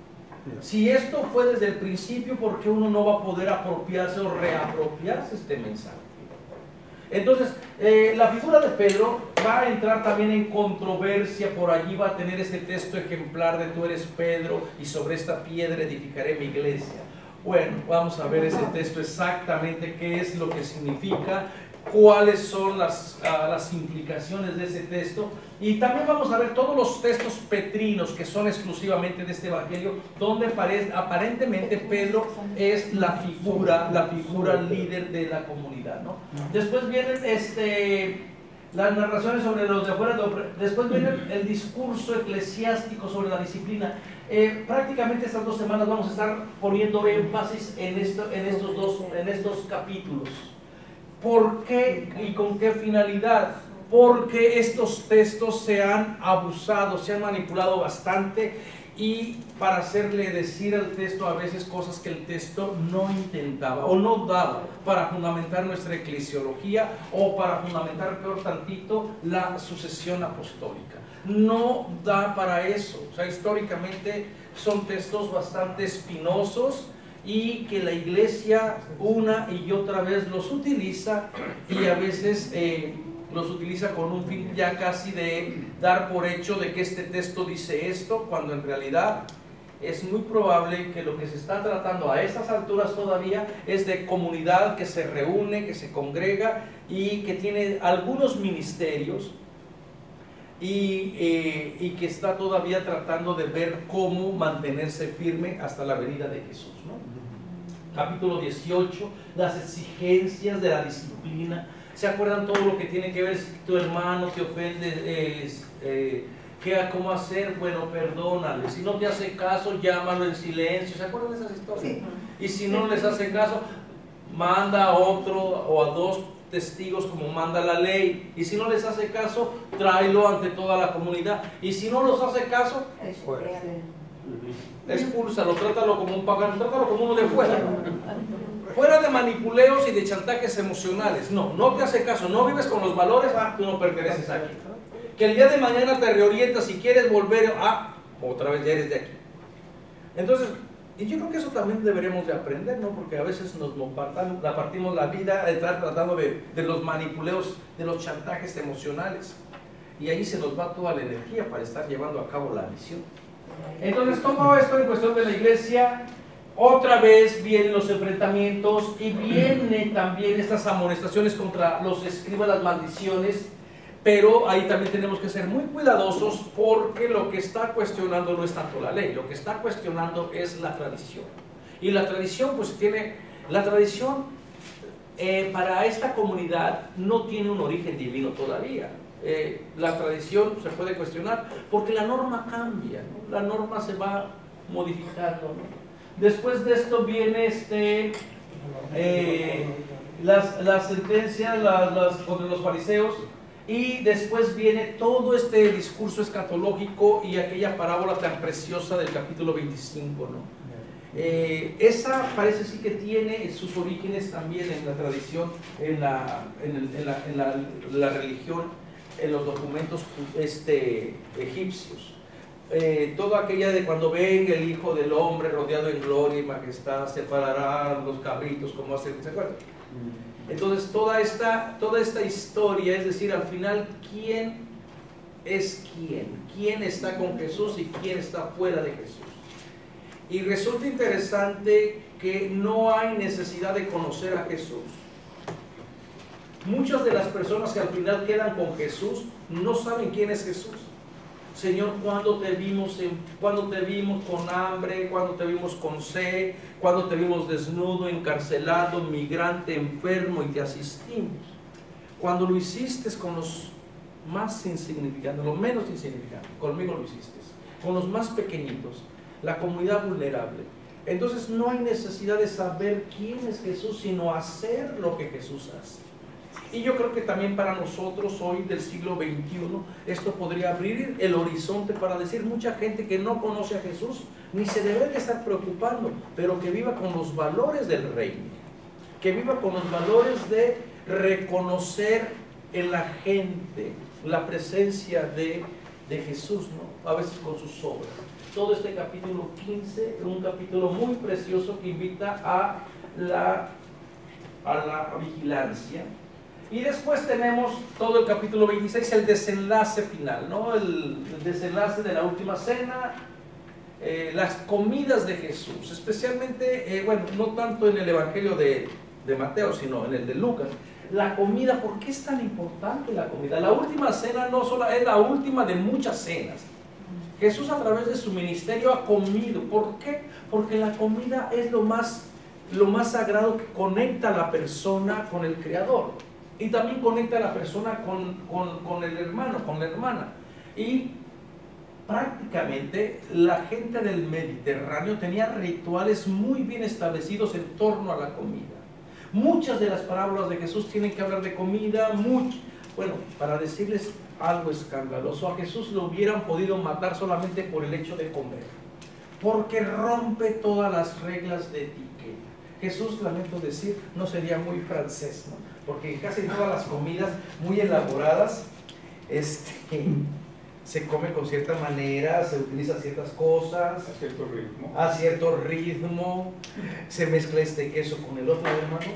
[SPEAKER 1] Si esto fue desde el principio, ¿por qué uno no va a poder apropiarse o reapropiarse de este mensaje? Entonces, eh, la figura de Pedro va a entrar también en controversia. Por allí va a tener este texto ejemplar de tú eres Pedro y sobre esta piedra edificaré mi iglesia. Bueno, vamos a ver ese texto exactamente, qué es lo que significa, cuáles son las, uh, las implicaciones de ese texto, y también vamos a ver todos los textos petrinos que son exclusivamente de este evangelio, donde aparentemente Pedro es la figura, la figura líder de la comunidad, ¿no? Después vienen este, las narraciones sobre los de afuera, después viene el discurso eclesiástico sobre la disciplina. Eh, prácticamente estas dos semanas vamos a estar poniendo énfasis en, esto, en, estos, dos, en estos capítulos. ¿Por qué y con qué finalidad? Porque estos textos se han abusado, se han manipulado bastante, y para hacerle decir al texto a veces cosas que el texto no intentaba o no daba para fundamentar nuestra eclesiología o para fundamentar, peor tantito, la sucesión apostólica. No da para eso. O sea, históricamente son textos bastante espinosos y que la iglesia una y otra vez los utiliza, y a veces eh, los utiliza con un fin ya casi de dar por hecho de que este texto dice esto, cuando en realidad es muy probable que lo que se está tratando a estas alturas todavía es de comunidad que se reúne, que se congrega y que tiene algunos ministerios y, eh, y que está todavía tratando de ver cómo mantenerse firme hasta la venida de Jesús, ¿no? Capítulo dieciocho, las exigencias de la disciplina. ¿Se acuerdan todo lo que tiene que ver si tu hermano te ofende? Eh, eh, ¿qué, ¿Cómo hacer? Bueno, perdónale. Si no te hace caso, llámalo en silencio. ¿Se acuerdan de esas historias? Sí. Y si no les hace caso, manda a otro o a dos testigos como manda la ley. Y si no les hace caso, tráelo ante toda la comunidad. Y si no los hace caso, expúlsalo, trátalo como un pagano, trátalo como uno de fuera. Fuera de manipuleos y de chantajes emocionales. No, no te hace caso, no vives con los valores, ah, tú no perteneces aquí. Que el día de mañana te reorientas si quieres volver, ah, otra vez ya eres de aquí. Entonces, y yo creo que eso también deberíamos de aprender, ¿no? Porque a veces nos la partimos la vida estar tratando de, de los manipuleos, de los chantajes emocionales. Y ahí se nos va toda la energía para estar llevando a cabo la misión. Entonces, todo esto en cuestión de la iglesia. Otra vez vienen los enfrentamientos y vienen también estas amonestaciones contra los escribas, las maldiciones, pero ahí también tenemos que ser muy cuidadosos, porque lo que está cuestionando no es tanto la ley, lo que está cuestionando es la tradición. Y la tradición, pues tiene, la tradición eh, para esta comunidad no tiene un origen divino todavía. Eh, la tradición se puede cuestionar porque la norma cambia, ¿no? La norma se va modificando, ¿no? Después de esto viene este, eh, las, las sentencias las, las, contra los fariseos, y después viene todo este discurso escatológico y aquella parábola tan preciosa del capítulo veinticinco, ¿no? Eh, esa parece sí que tiene sus orígenes también en la tradición, en la, en el, en la, en la, la religión, en los documentos este, egipcios. Eh, todo aquella de cuando ven el Hijo del Hombre rodeado en gloria y majestad, separará los cabritos como hace, ¿se acuerdan? Entonces toda esta, toda esta historia, es decir, al final, ¿quién es quién? ¿Quién está con Jesús y quién está fuera de Jesús? Y resulta interesante que no hay necesidad de conocer a Jesús. Muchas de las personas que al final quedan con Jesús no saben quién es Jesús. Señor, ¿cuándo te vimos, en, ¿cuándo te vimos con hambre? ¿Cuándo te vimos con sed? ¿Cuándo te vimos desnudo, encarcelado, migrante, enfermo y te asistimos? Cuando lo hiciste con los más insignificantes, los menos insignificantes, conmigo lo hiciste, con los más pequeñitos, la comunidad vulnerable. Entonces no hay necesidad de saber quién es Jesús, sino hacer lo que Jesús hace. Y yo creo que también para nosotros hoy del siglo veintiuno esto podría abrir el horizonte para decir mucha gente que no conoce a Jesús ni se debe de estar preocupando, pero que viva con los valores del reino, que viva con los valores de reconocer en la gente la presencia de, de Jesús, ¿no? A veces con sus obras. Todo este capítulo quince es un capítulo muy precioso que invita a la, a la vigilancia. Y después tenemos todo el capítulo veintiséis, el desenlace final, ¿no? El, el desenlace de la última cena, eh, las comidas de Jesús, especialmente, eh, bueno, no tanto en el Evangelio de, de Mateo, sino en el de Lucas. La comida, ¿por qué es tan importante la comida? La última cena no solo es la última de muchas cenas. Jesús a través de su ministerio ha comido. ¿Por qué? Porque la comida es lo más, lo más sagrado que conecta a la persona con el Creador. Y también conecta a la persona con, con, con el hermano, con la hermana. Y prácticamente la gente del Mediterráneo tenía rituales muy bien establecidos en torno a la comida. Muchas de las parábolas de Jesús tienen que hablar de comida, mucho. Bueno, para decirles algo escandaloso, a Jesús lo hubieran podido matar solamente por el hecho de comer, porque rompe todas las reglas de etiqueta. Jesús, lamento decir, no sería muy francés, ¿no? Porque casi todas las comidas muy elaboradas este, se come con cierta manera, se utilizan ciertas cosas,
[SPEAKER 5] A cierto ritmo.
[SPEAKER 1] a cierto ritmo, se mezcla este queso con el otro, hermano.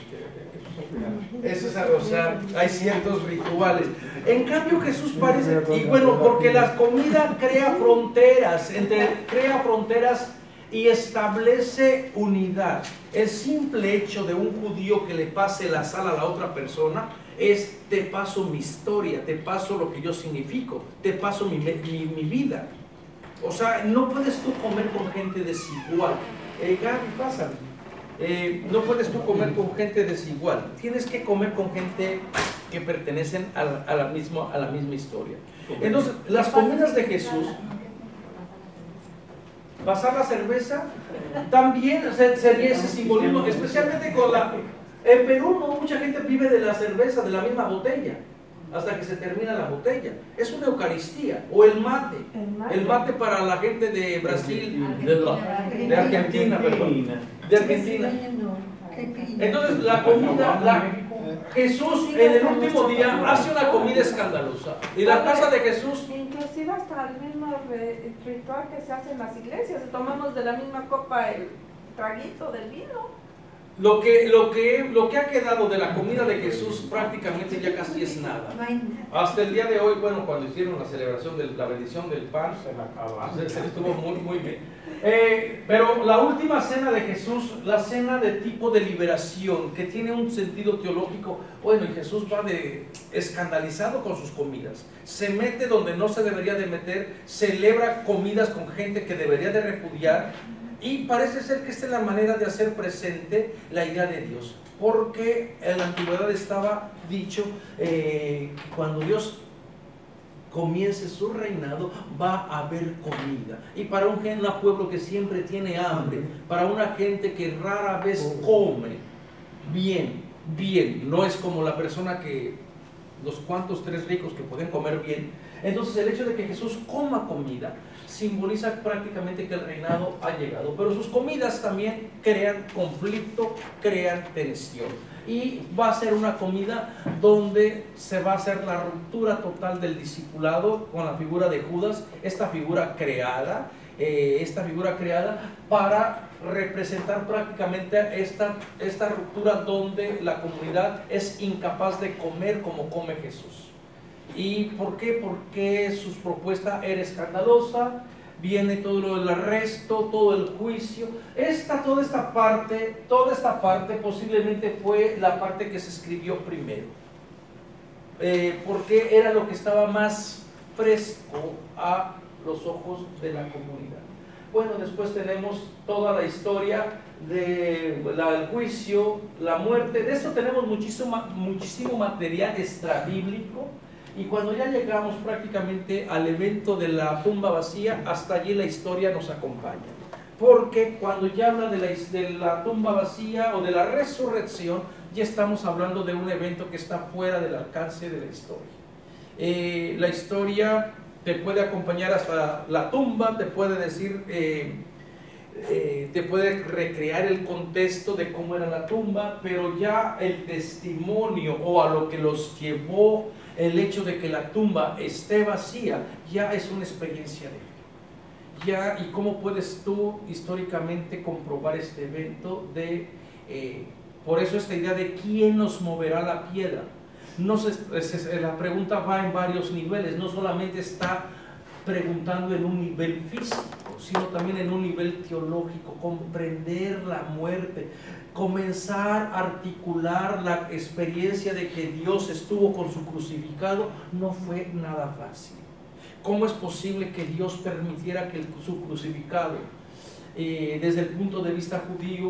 [SPEAKER 1] Eso es algo, o sea, hay ciertos rituales. En cambio Jesús parece, y bueno, porque la comida crea fronteras, entre, crea fronteras y establece unidad. El simple hecho de un judío que le pase la sal a la otra persona es: te paso mi historia, te paso lo que yo significo, te paso mi, mi, mi vida. O sea, no puedes tú comer con gente desigual. Eh, Gaby, pásame. Eh, no puedes tú comer con gente desigual. Tienes que comer con gente que pertenecen a la, a la, misma, a la misma historia. Entonces, las comidas de Jesús, pasar la cerveza, también sería ese simbolismo, especialmente con la... En Perú no mucha gente vive de la cerveza, de la misma botella, hasta que se termina la botella. Es una Eucaristía. O el mate, el mate para la gente de Brasil, de, la, de Argentina, perdón, de Argentina. Entonces la comida, la, Jesús en el último día hace una comida escandalosa. Y la casa de Jesús...
[SPEAKER 9] Inclusive hasta el mismo ritual que se hace en las iglesias, tomamos de la misma copa el traguito del vino.
[SPEAKER 1] Lo que, lo, que, lo que ha quedado de la comida de Jesús prácticamente ya casi es nada. Hasta el día de hoy, bueno, cuando hicieron la celebración de la bendición del pan, se, se estuvo muy, muy bien. Eh, pero la última cena de Jesús, la cena de tipo de liberación, que tiene un sentido teológico, bueno, y Jesús va de escandalizado con sus comidas. Se mete donde no se debería de meter, celebra comidas con gente que debería de repudiar. Y parece ser que esta es la manera de hacer presente la idea de Dios, porque en la antigüedad estaba dicho eh, que cuando Dios comience su reinado va a haber comida. Y para un, un pueblo que siempre tiene hambre, para una gente que rara vez come bien, bien, no es como la persona que, los cuantos tres ricos que pueden comer bien. Entonces el hecho de que Jesús coma comida simboliza prácticamente que el reinado ha llegado, pero sus comidas también crean conflicto, crean tensión, y va a ser una comida donde se va a hacer la ruptura total del discipulado con la figura de Judas, esta figura creada, eh, esta figura creada para representar prácticamente esta, esta ruptura donde la comunidad es incapaz de comer como come Jesús. ¿Y por qué? Porque su propuesta era escandalosa, viene todo lo del arresto, todo el juicio. Esta, toda esta parte, toda esta parte posiblemente fue la parte que se escribió primero, eh, porque era lo que estaba más fresco a los ojos de la comunidad. Bueno, después tenemos toda la historia del juicio, la muerte. De esto tenemos muchísimo, muchísimo material extrabíblico. Y cuando ya llegamos prácticamente al evento de la tumba vacía, hasta allí la historia nos acompaña. Porque cuando ya habla de la, de la tumba vacía o de la resurrección, ya estamos hablando de un evento que está fuera del alcance de la historia. Eh, la historia te puede acompañar hasta la tumba, te puede decir, eh, eh, te puede recrear el contexto de cómo era la tumba, pero ya el testimonio o a lo que los llevó el hecho de que la tumba esté vacía, ya es una experiencia de vida. Ya, ¿y cómo puedes tú históricamente comprobar este evento? De, eh, por eso esta idea de quién nos moverá la piedra. No se, se, la pregunta va en varios niveles, no solamente está preguntando en un nivel físico, sino también en un nivel teológico, comprender la muerte, comenzar a articular la experiencia de que Dios estuvo con su crucificado. No fue nada fácil. ¿Cómo es posible que Dios permitiera que el, su crucificado, eh, desde el punto de vista judío,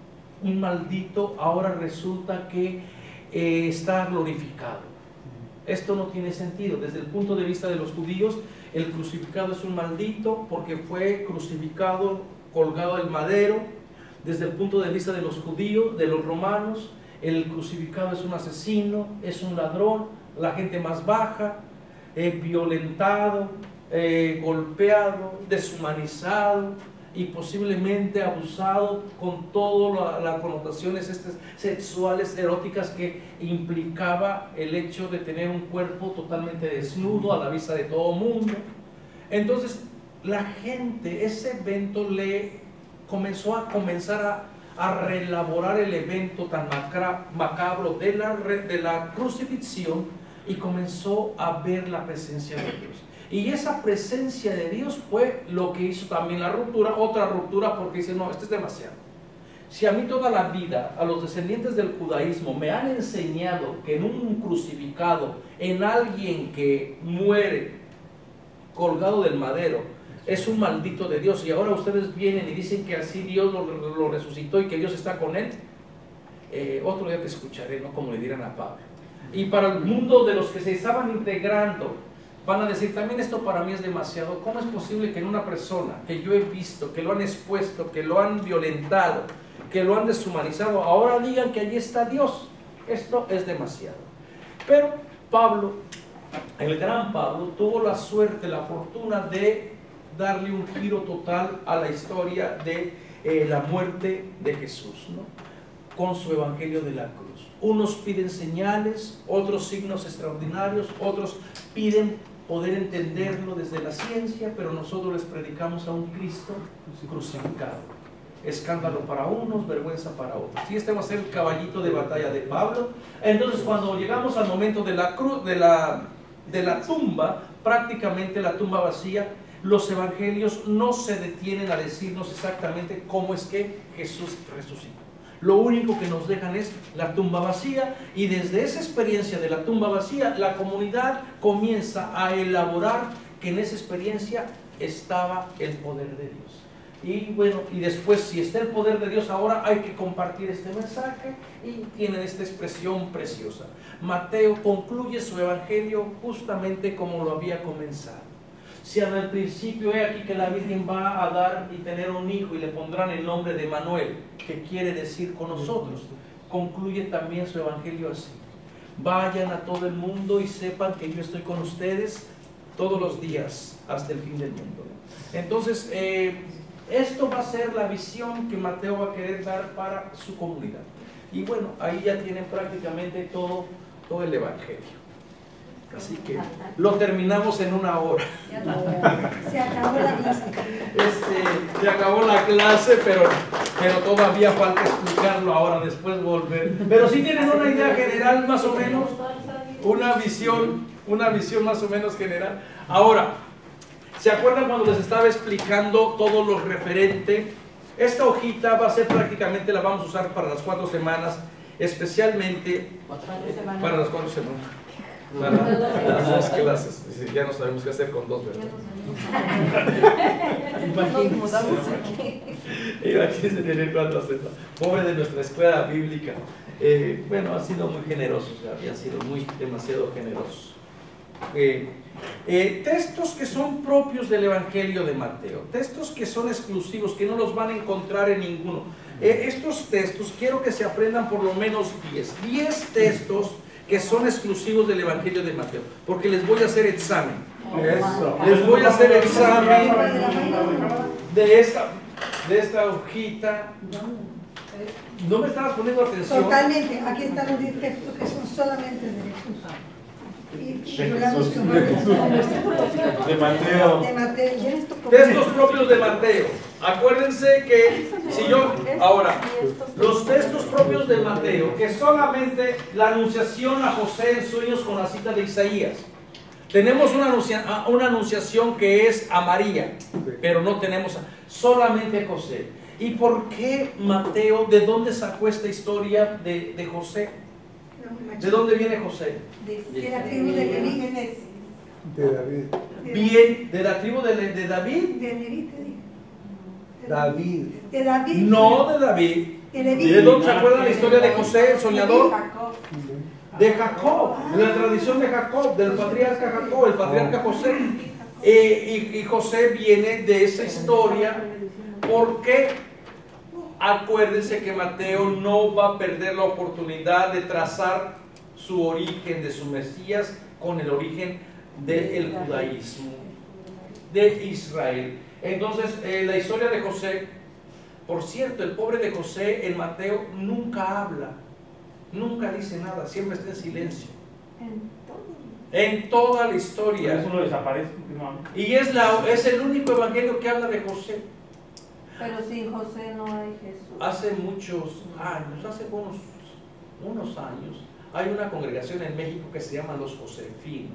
[SPEAKER 1] un maldito, ahora resulta que eh, está glorificado? Esto no tiene sentido. Desde el punto de vista de los judíos, el crucificado es un maldito porque fue crucificado, colgado al madero. Desde el punto de vista de los judíos, de los romanos, el crucificado es un asesino, es un ladrón, la gente más baja, eh, violentado, eh, golpeado, deshumanizado y posiblemente abusado con todas las connotaciones estas sexuales, eróticas que implicaba el hecho de tener un cuerpo totalmente desnudo a la vista de todo el mundo. Entonces, la gente, ese evento le comenzó a comenzar a, a reelaborar el evento tan macra, macabro de la, de la crucifixión, y comenzó a ver la presencia de Dios. Y esa presencia de Dios fue lo que hizo también la ruptura, otra ruptura, porque dice, no, esto es demasiado. Si a mí toda la vida, a los descendientes del judaísmo, me han enseñado que en un crucificado, en alguien que muere colgado del madero, es un maldito de Dios, y ahora ustedes vienen y dicen que así Dios lo, lo resucitó y que Dios está con él, eh, otro día te escucharé, ¿no? Como le dirán a Pablo. Y para el mundo de los que se estaban integrando, van a decir, también esto para mí es demasiado. ¿Cómo es posible que en una persona que yo he visto, que lo han expuesto, que lo han violentado, que lo han deshumanizado, ahora digan que allí está Dios? Esto es demasiado. Pero Pablo, el gran Pablo, tuvo la suerte, la fortuna de darle un giro total a la historia de eh, la muerte de Jesús, ¿no? Con su evangelio de la cruz. Unos piden señales, otros signos extraordinarios, otros piden poder entenderlo desde la ciencia, pero nosotros les predicamos a un Cristo crucificado. Escándalo para unos, vergüenza para otros. Y este va a ser el caballito de batalla de Pablo. Entonces, cuando llegamos al momento de la cruz, de la, de la tumba, prácticamente la tumba vacía, los evangelios no se detienen a decirnos exactamente cómo es que Jesús resucitó. Lo único que nos dejan es la tumba vacía, y desde esa experiencia de la tumba vacía, la comunidad comienza a elaborar que en esa experiencia estaba el poder de Dios. Y bueno, y después, si está el poder de Dios, ahora hay que compartir este mensaje, y tienen esta expresión preciosa. Mateo concluye su evangelio justamente como lo había comenzado. Si al principio he aquí que la Virgen va a dar y tener un hijo y le pondrán el nombre de Manuel, que quiere decir con nosotros. concluye también su evangelio así: vayan a todo el mundo y sepan que yo estoy con ustedes todos los días hasta el fin del mundo. Entonces, eh, esto va a ser la visión que Mateo va a querer dar para su comunidad. Y bueno, ahí ya tienen prácticamente todo, todo el evangelio. Así que lo terminamos en una hora.
[SPEAKER 8] Se acabó la clase.
[SPEAKER 1] Este, se acabó la clase, pero, pero todavía falta explicarlo ahora, después volver. Pero sí tienen una idea general más o menos, una visión, una visión más o menos general. Ahora, ¿se acuerdan cuando les estaba explicando todo lo referente? Esta hojita va a ser prácticamente, la vamos a usar para las cuatro semanas, especialmente para las cuatro semanas. Para las dos clases. Ya no sabemos qué hacer con dos, ¿verdad? Imagínense tener cuatro semanas. Pobre de nuestra escuela bíblica. Eh, bueno, ha sido muy generoso, Gaby, ha sido muy, demasiado generoso. Eh, eh, textos que son propios del Evangelio de Mateo, textos que son exclusivos, que no los van a encontrar en ninguno. Eh, estos textos quiero que se aprendan por lo menos diez. diez textos que son exclusivos del Evangelio de Mateo, porque les voy a hacer examen.
[SPEAKER 7] Eso.
[SPEAKER 1] Les voy a hacer examen de esta, de esta hojita. ¿No me estabas poniendo atención?
[SPEAKER 8] Totalmente, aquí están los diez textos que son solamente de Jesús. Y hablamos con
[SPEAKER 7] De Mateo.
[SPEAKER 8] de Mateo.
[SPEAKER 1] Textos propios de Mateo. Acuérdense que si yo, ahora, los textos propios de Mateo, que solamente la anunciación a José en sueños con la cita de Isaías. Tenemos una, anuncia, una anunciación que es a María, pero no tenemos a, solamente a José. ¿Y por qué Mateo, de dónde sacó esta historia de, de José? ¿De dónde viene José?
[SPEAKER 8] De la tribu de Leví.
[SPEAKER 7] De David.
[SPEAKER 1] Bien, de la tribu de, de David.
[SPEAKER 8] De Leví, te digo.
[SPEAKER 7] David.
[SPEAKER 8] De David.
[SPEAKER 1] No de David.
[SPEAKER 8] De Leví.
[SPEAKER 1] ¿De dónde se acuerdan la historia de José, el soñador? De Jacob, de la tradición de Jacob, del patriarca Jacob, el patriarca José. Eh, y, y José viene de esa historia porque acuérdense que Mateo no va a perder la oportunidad de trazar su origen de su Mesías con el origen del judaísmo, de Israel. Entonces, eh, la historia de José, por cierto, el pobre de José en Mateo nunca habla, nunca dice nada, siempre está en silencio. En toda la historia.
[SPEAKER 4] Eso no desaparece. No.
[SPEAKER 1] Y es, la, es el único evangelio que habla de José.
[SPEAKER 9] Pero sin José no hay Jesús.
[SPEAKER 1] Hace muchos años, hace unos, unos años, hay una congregación en México que se llama los Josefinos.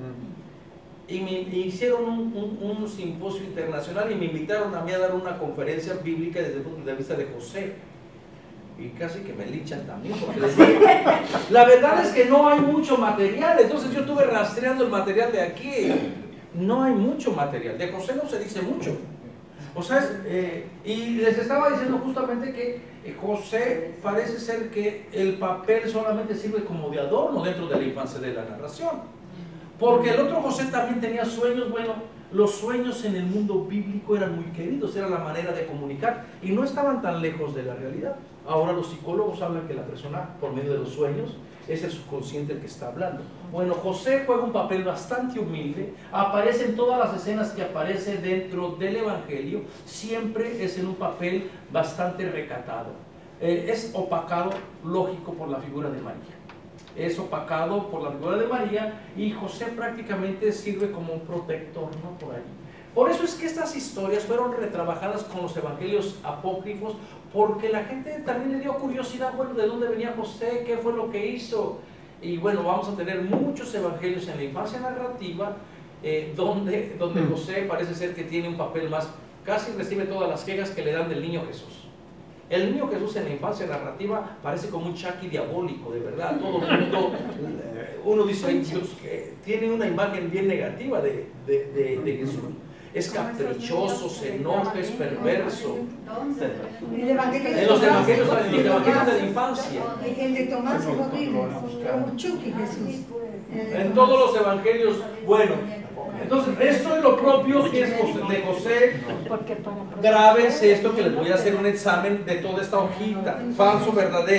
[SPEAKER 1] Mm. Y me, me hicieron un, un, un simposio internacional y me invitaron a mí a dar una conferencia bíblica desde el punto de vista de José. Y casi que me linchan también, porque les digo, la verdad es que no hay mucho material. Entonces yo estuve rastreando el material de aquí. No hay mucho material. De José no se dice mucho. O sea, eh, y les estaba diciendo justamente que eh, José parece ser que el papel solamente sirve como de adorno dentro de la infancia de la narración. Porque el otro José también tenía sueños. Bueno, los sueños en el mundo bíblico eran muy queridos, era la manera de comunicar y no estaban tan lejos de la realidad. Ahora los psicólogos hablan que la persona, por medio de los sueños, es el subconsciente el que está hablando. Bueno, José juega un papel bastante humilde, aparece en todas las escenas que aparece dentro del Evangelio, siempre es en un papel bastante recatado. Eh, es opacado, lógico, por la figura de María. Es opacado por la figura de María y José prácticamente sirve como un protector, ¿no? Por ahí. Por eso es que estas historias fueron retrabajadas con los evangelios apócrifos, porque la gente también le dio curiosidad, bueno, ¿de dónde venía José? ¿Qué fue lo que hizo? Y bueno, vamos a tener muchos evangelios en la infancia narrativa, eh, donde, donde José parece ser que tiene un papel más, casi recibe todas las quejas que le dan del niño Jesús. El niño Jesús en la infancia narrativa parece como un Chucky diabólico, de verdad. Todo el mundo, uno dice, ay Dios, que tiene una imagen bien negativa de, de, de, de Jesús. Es caprichoso, se enoja, es perverso.
[SPEAKER 8] El evangelio de
[SPEAKER 1] En los
[SPEAKER 8] Tomás,
[SPEAKER 1] evangelios, en los evangelios de la infancia.
[SPEAKER 8] el de Tomás es horrible, como Chucky Jesús.
[SPEAKER 1] En todos los evangelios, bueno. Entonces, esto es lo propio que es de José. Grábense esto que les voy a hacer un examen de toda esta hojita. Falso, verdadero.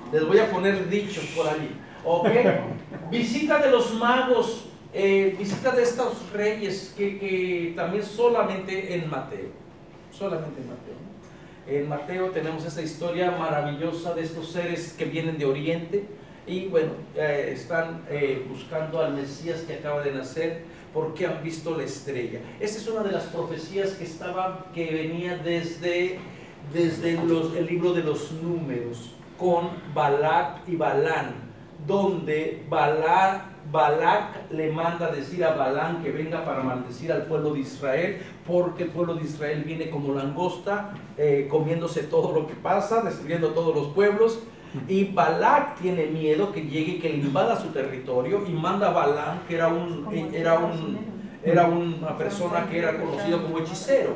[SPEAKER 1] Les voy a poner dichos por allí. ¿Ok? Visita de los magos, eh, visita de estos reyes que, que también solamente en Mateo. Solamente en Mateo. En Mateo tenemos esta historia maravillosa de estos seres que vienen de Oriente y bueno, eh, están eh, buscando al Mesías que acaba de nacer porque han visto la estrella. Esta es una de las profecías que estaba, que venía desde, desde los, el libro de los Números con Balac y Balán, donde Balac, Balac le manda a decir a Balán que venga para maldecir al pueblo de Israel, porque el pueblo de Israel viene como langosta, eh, comiéndose todo lo que pasa, destruyendo todos los pueblos, y Balac tiene miedo que llegue y que le invada su territorio, y manda a Balán, que era, un, era, un, era una persona que era conocido como hechicero,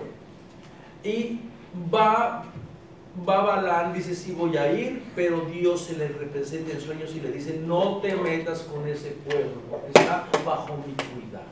[SPEAKER 1] y va... Va Balán, dice sí voy a ir, pero Dios se le representa en sueños y le dice no te metas con ese pueblo, porque está bajo mi cuidado.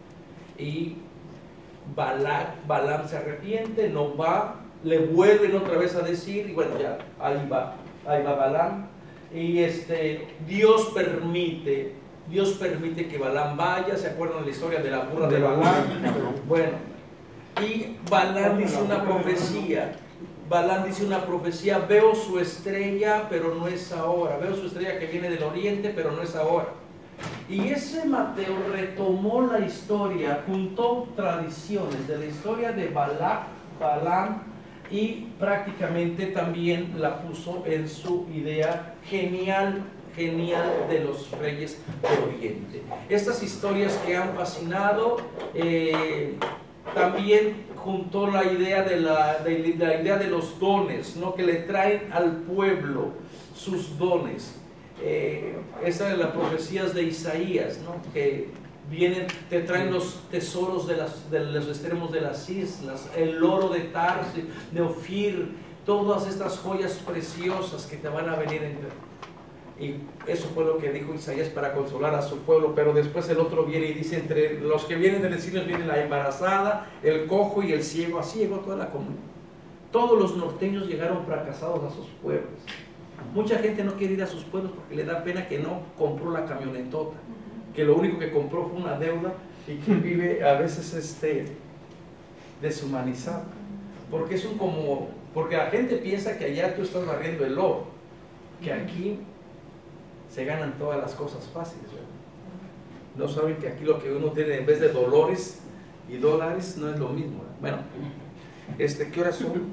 [SPEAKER 1] Y Balak, Balán se arrepiente, no va, le vuelven otra vez a decir, y bueno ya, ahí va, ahí va Balán, y este, Dios permite, Dios permite que Balán vaya, ¿se acuerdan la historia de la burra de Balán? Bueno, y Balán dice una profecía, Balán dice una profecía, veo su estrella, pero no es ahora. Veo su estrella que viene del oriente, pero no es ahora. Y ese Mateo retomó la historia, juntó tradiciones de la historia de Balac, Balán, y prácticamente también la puso en su idea genial, genial de los reyes del oriente. Estas historias que han fascinado, eh, también juntó la idea de la, de la idea de los dones, ¿no? Que le traen al pueblo sus dones. Eh, esa de las profecías de Isaías, ¿no? Que vienen, te traen los tesoros de, las, de los extremos de las islas, el oro de Tarsis, de Ofir, todas estas joyas preciosas que te van a venir entre. Y eso fue lo que dijo Isaías para consolar a su pueblo, pero después el otro viene y dice, entre los que vienen del exilio viene la embarazada, el cojo y el ciego, así llegó toda la comunidad. Todos los norteños llegaron fracasados a sus pueblos. Mucha gente no quiere ir a sus pueblos porque le da pena que no compró la camionetota, que lo único que compró fue una deuda y que vive a veces este, deshumanizado. Porque es un como, porque la gente piensa que allá tú estás barriendo el oro, que aquí se ganan todas las cosas fáciles, ¿verdad? No saben que aquí lo que uno tiene en vez de dolores y dólares no es lo mismo, ¿verdad? Bueno, este, ¿qué horas son?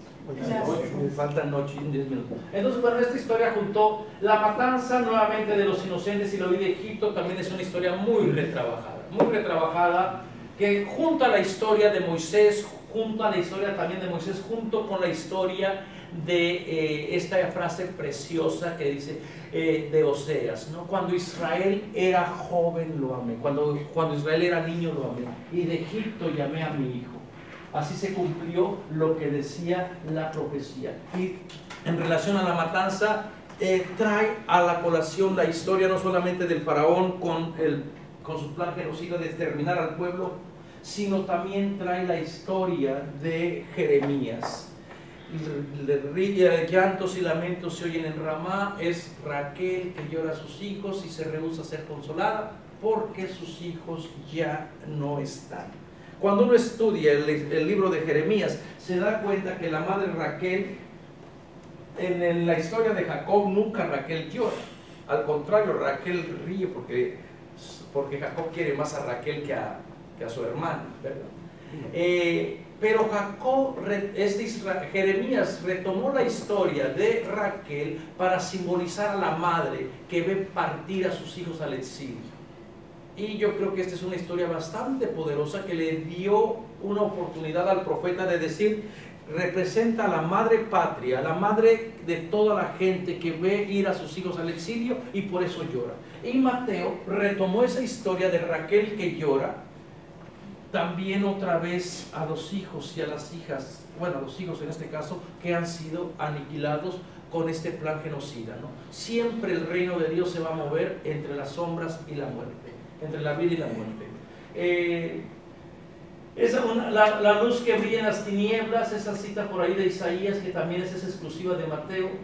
[SPEAKER 1] Faltan ocho y diez minutos. Entonces, bueno, esta historia juntó la matanza nuevamente de los inocentes y la huida de Egipto. También es una historia muy retrabajada, muy retrabajada, que junta la historia de Moisés, junta la historia también de Moisés, junto con la historia de eh, esta frase preciosa que dice eh, de Oseas, ¿no? Cuando Israel era joven lo amé, cuando, cuando Israel era niño lo amé, y de Egipto llamé a mi hijo. Así se cumplió lo que decía la profecía. Y en relación a la matanza, eh, trae a la colación la historia no solamente del faraón con, el, con su plan genocida de exterminar al pueblo, sino también trae la historia de Jeremías. Llantos y lamentos se oyen en Ramá, es Raquel que llora a sus hijos y se rehúsa a ser consolada porque sus hijos ya no están. Cuando uno estudia el, el libro de Jeremías, se da cuenta que la madre Raquel, en, en la historia de Jacob, nunca Raquel llora. Al contrario, Raquel ríe porque, porque Jacob quiere más a Raquel que a, que a su hermana, ¿verdad? Eh, pero Jacob, este Israel, Jeremías retomó la historia de Raquel para simbolizar a la madre que ve partir a sus hijos al exilio. Y yo creo que esta es una historia bastante poderosa que le dio una oportunidad al profeta de decir, representa a la madre patria, a la madre de toda la gente que ve ir a sus hijos al exilio y por eso llora. Y Mateo retomó esa historia de Raquel que llora, también otra vez a los hijos y a las hijas, bueno, a los hijos en este caso, que han sido aniquilados con este plan genocida, ¿no? Siempre el reino de Dios se va a mover entre las sombras y la muerte, entre la vida y la muerte. Eh, esa una, la, la luz que brilla en las tinieblas, esa cita por ahí de Isaías, que también es, es exclusiva de Mateo.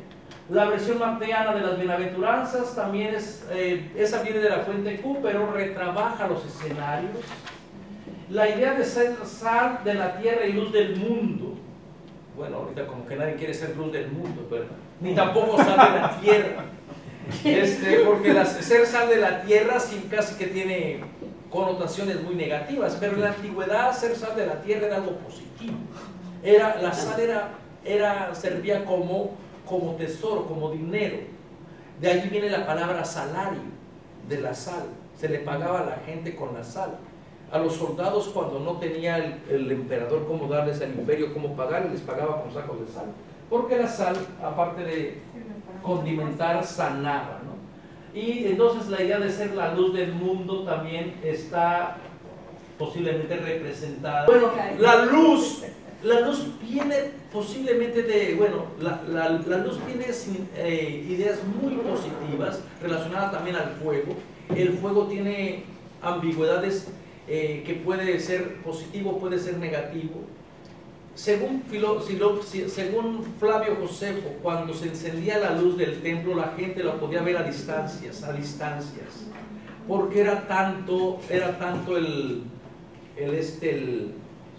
[SPEAKER 1] La versión mateana de las bienaventuranzas también es, eh, esa viene de la fuente Q, pero retrabaja los escenarios. La idea de ser sal de la tierra y luz del mundo. Bueno, ahorita como que nadie quiere ser luz del mundo, ¿verdad? Ni tampoco sal de la tierra. Este, porque la, ser sal de la tierra sí casi que tiene connotaciones muy negativas, pero en la antigüedad ser sal de la tierra era algo positivo. Era, la sal era, era, servía como, como tesoro, como dinero. De allí viene la palabra salario, de la sal. Se le pagaba a la gente con la sal. A los soldados, cuando no tenía el, el emperador cómo darles al imperio, cómo pagar, les pagaba con sacos de sal. Porque la sal, aparte de condimentar, sanaba, ¿no? Y entonces la idea de ser la luz del mundo también está posiblemente representada. Bueno, la luz, la luz viene posiblemente de, bueno, la, la, la luz tiene eh, ideas muy positivas relacionadas también al fuego. El fuego tiene ambigüedades eh, que puede ser positivo, puede ser negativo. Según, Filo, según Flavio Josefo, cuando se encendía la luz del templo, la gente la podía ver a distancias, a distancias, porque era tanto, era tanto el, el, este, el,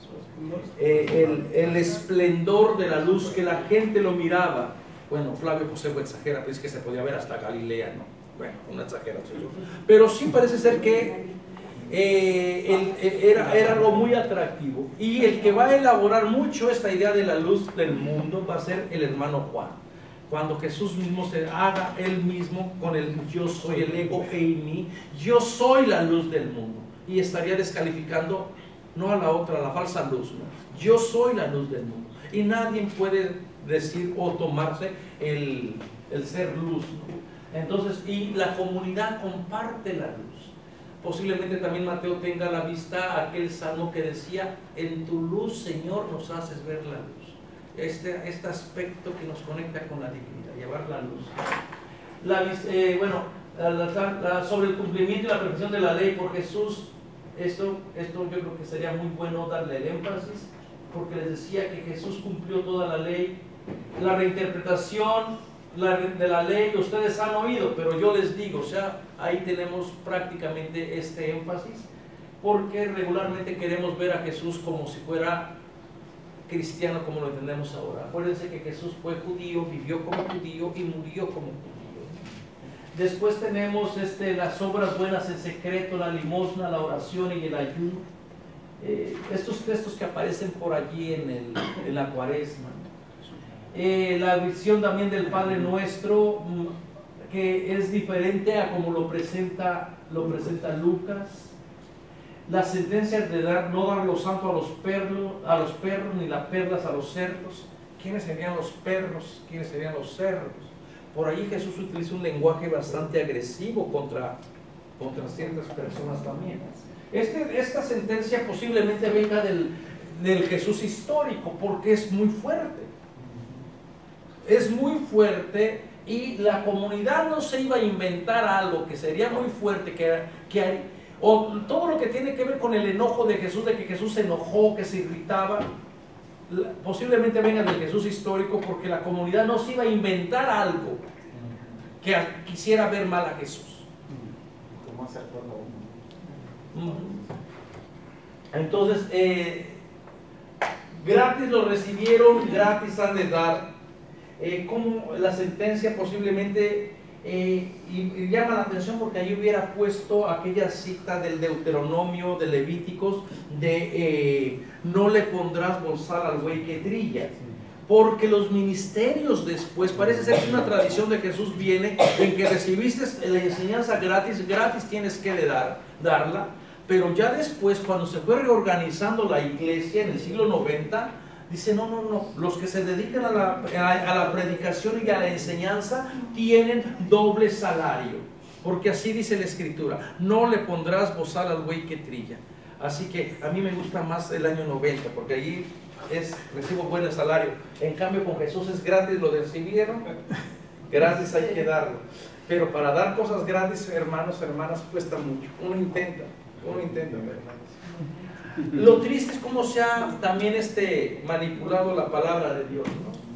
[SPEAKER 1] eh, el, el esplendor de la luz que la gente lo miraba. Bueno, Flavio Josefo exagera, pues es que se podía ver hasta Galilea, ¿no? Bueno, una exageración. Pero sí parece ser que Eh, el, el, era, era algo muy atractivo, y el que va a elaborar mucho esta idea de la luz del mundo va a ser el hermano Juan, cuando Jesús mismo se haga él mismo con el yo soy, el ego eimi, yo soy la luz del mundo, y estaría descalificando no a la otra, a la falsa luz, ¿no? Yo soy la luz del mundo, y nadie puede decir o tomarse el, el ser luz, ¿no? Entonces, y la comunidad comparte la luz. Posiblemente también Mateo tenga a la vista aquel salmo que decía: en tu luz, Señor, nos haces ver la luz. Este, este aspecto que nos conecta con la divinidad, llevar la luz. La, eh, bueno, la, la, la, sobre el cumplimiento y la perfección de la ley por Jesús, esto, esto yo creo que sería muy bueno darle el énfasis, porque les decía que Jesús cumplió toda la ley. La reinterpretación La, de la ley ustedes han oído, pero yo les digo, o sea, ahí tenemos prácticamente este énfasis, porque regularmente queremos ver a Jesús como si fuera cristiano, como lo entendemos ahora. Acuérdense que Jesús fue judío, vivió como judío y murió como judío. Después tenemos este, las obras buenas en secreto, la limosna, la oración y el ayuno. Eh, estos textos que aparecen por allí en, el, en la Cuaresma. Eh, la visión también del Padre Nuestro, que es diferente a como lo presenta, lo presenta Lucas. Las sentencias de dar, no dar lo santo a los, perros, a los perros, ni las perlas a los cerdos. ¿Quiénes serían los perros? ¿Quiénes serían los cerdos? Por ahí Jesús utiliza un lenguaje bastante agresivo contra, contra ciertas personas también. Este, esta sentencia posiblemente venga del, del Jesús histórico, porque es muy fuerte. Es muy fuerte, y la comunidad no se iba a inventar algo que sería muy fuerte, que, que, o todo lo que tiene que ver con el enojo de Jesús, de que Jesús se enojó, que se irritaba, posiblemente venga del Jesús histórico, porque la comunidad no se iba a inventar algo que quisiera ver mal a Jesús.
[SPEAKER 3] ¿Cómo hacer todo?
[SPEAKER 1] Entonces, eh, gratis lo recibieron, gratis han de dar. Eh, como la sentencia posiblemente eh, y, y llama la atención, porque ahí hubiera puesto aquella cita del Deuteronomio, de Levíticos, de eh, no le pondrás bozal al buey que trilla, porque los ministerios después, parece ser que una tradición de Jesús viene en que recibiste la enseñanza gratis, gratis tienes que dar, darla, pero ya después, cuando se fue reorganizando la iglesia en el siglo noventa, dice, no, no, no, los que se dedican a la, a, a la predicación y a la enseñanza tienen doble salario, porque así dice la Escritura, no le pondrás bozal al buey que trilla. Así que a mí me gusta más el año noventa, porque allí es, recibo buen salario. En cambio con Jesús es gratis, lo recibieron, gratis hay que darlo. Pero para dar cosas gratis, hermanos, hermanas, cuesta mucho. Uno intenta, uno intenta, hermanos. Lo triste es cómo se ha también este, manipulado la palabra de Dios, ¿no?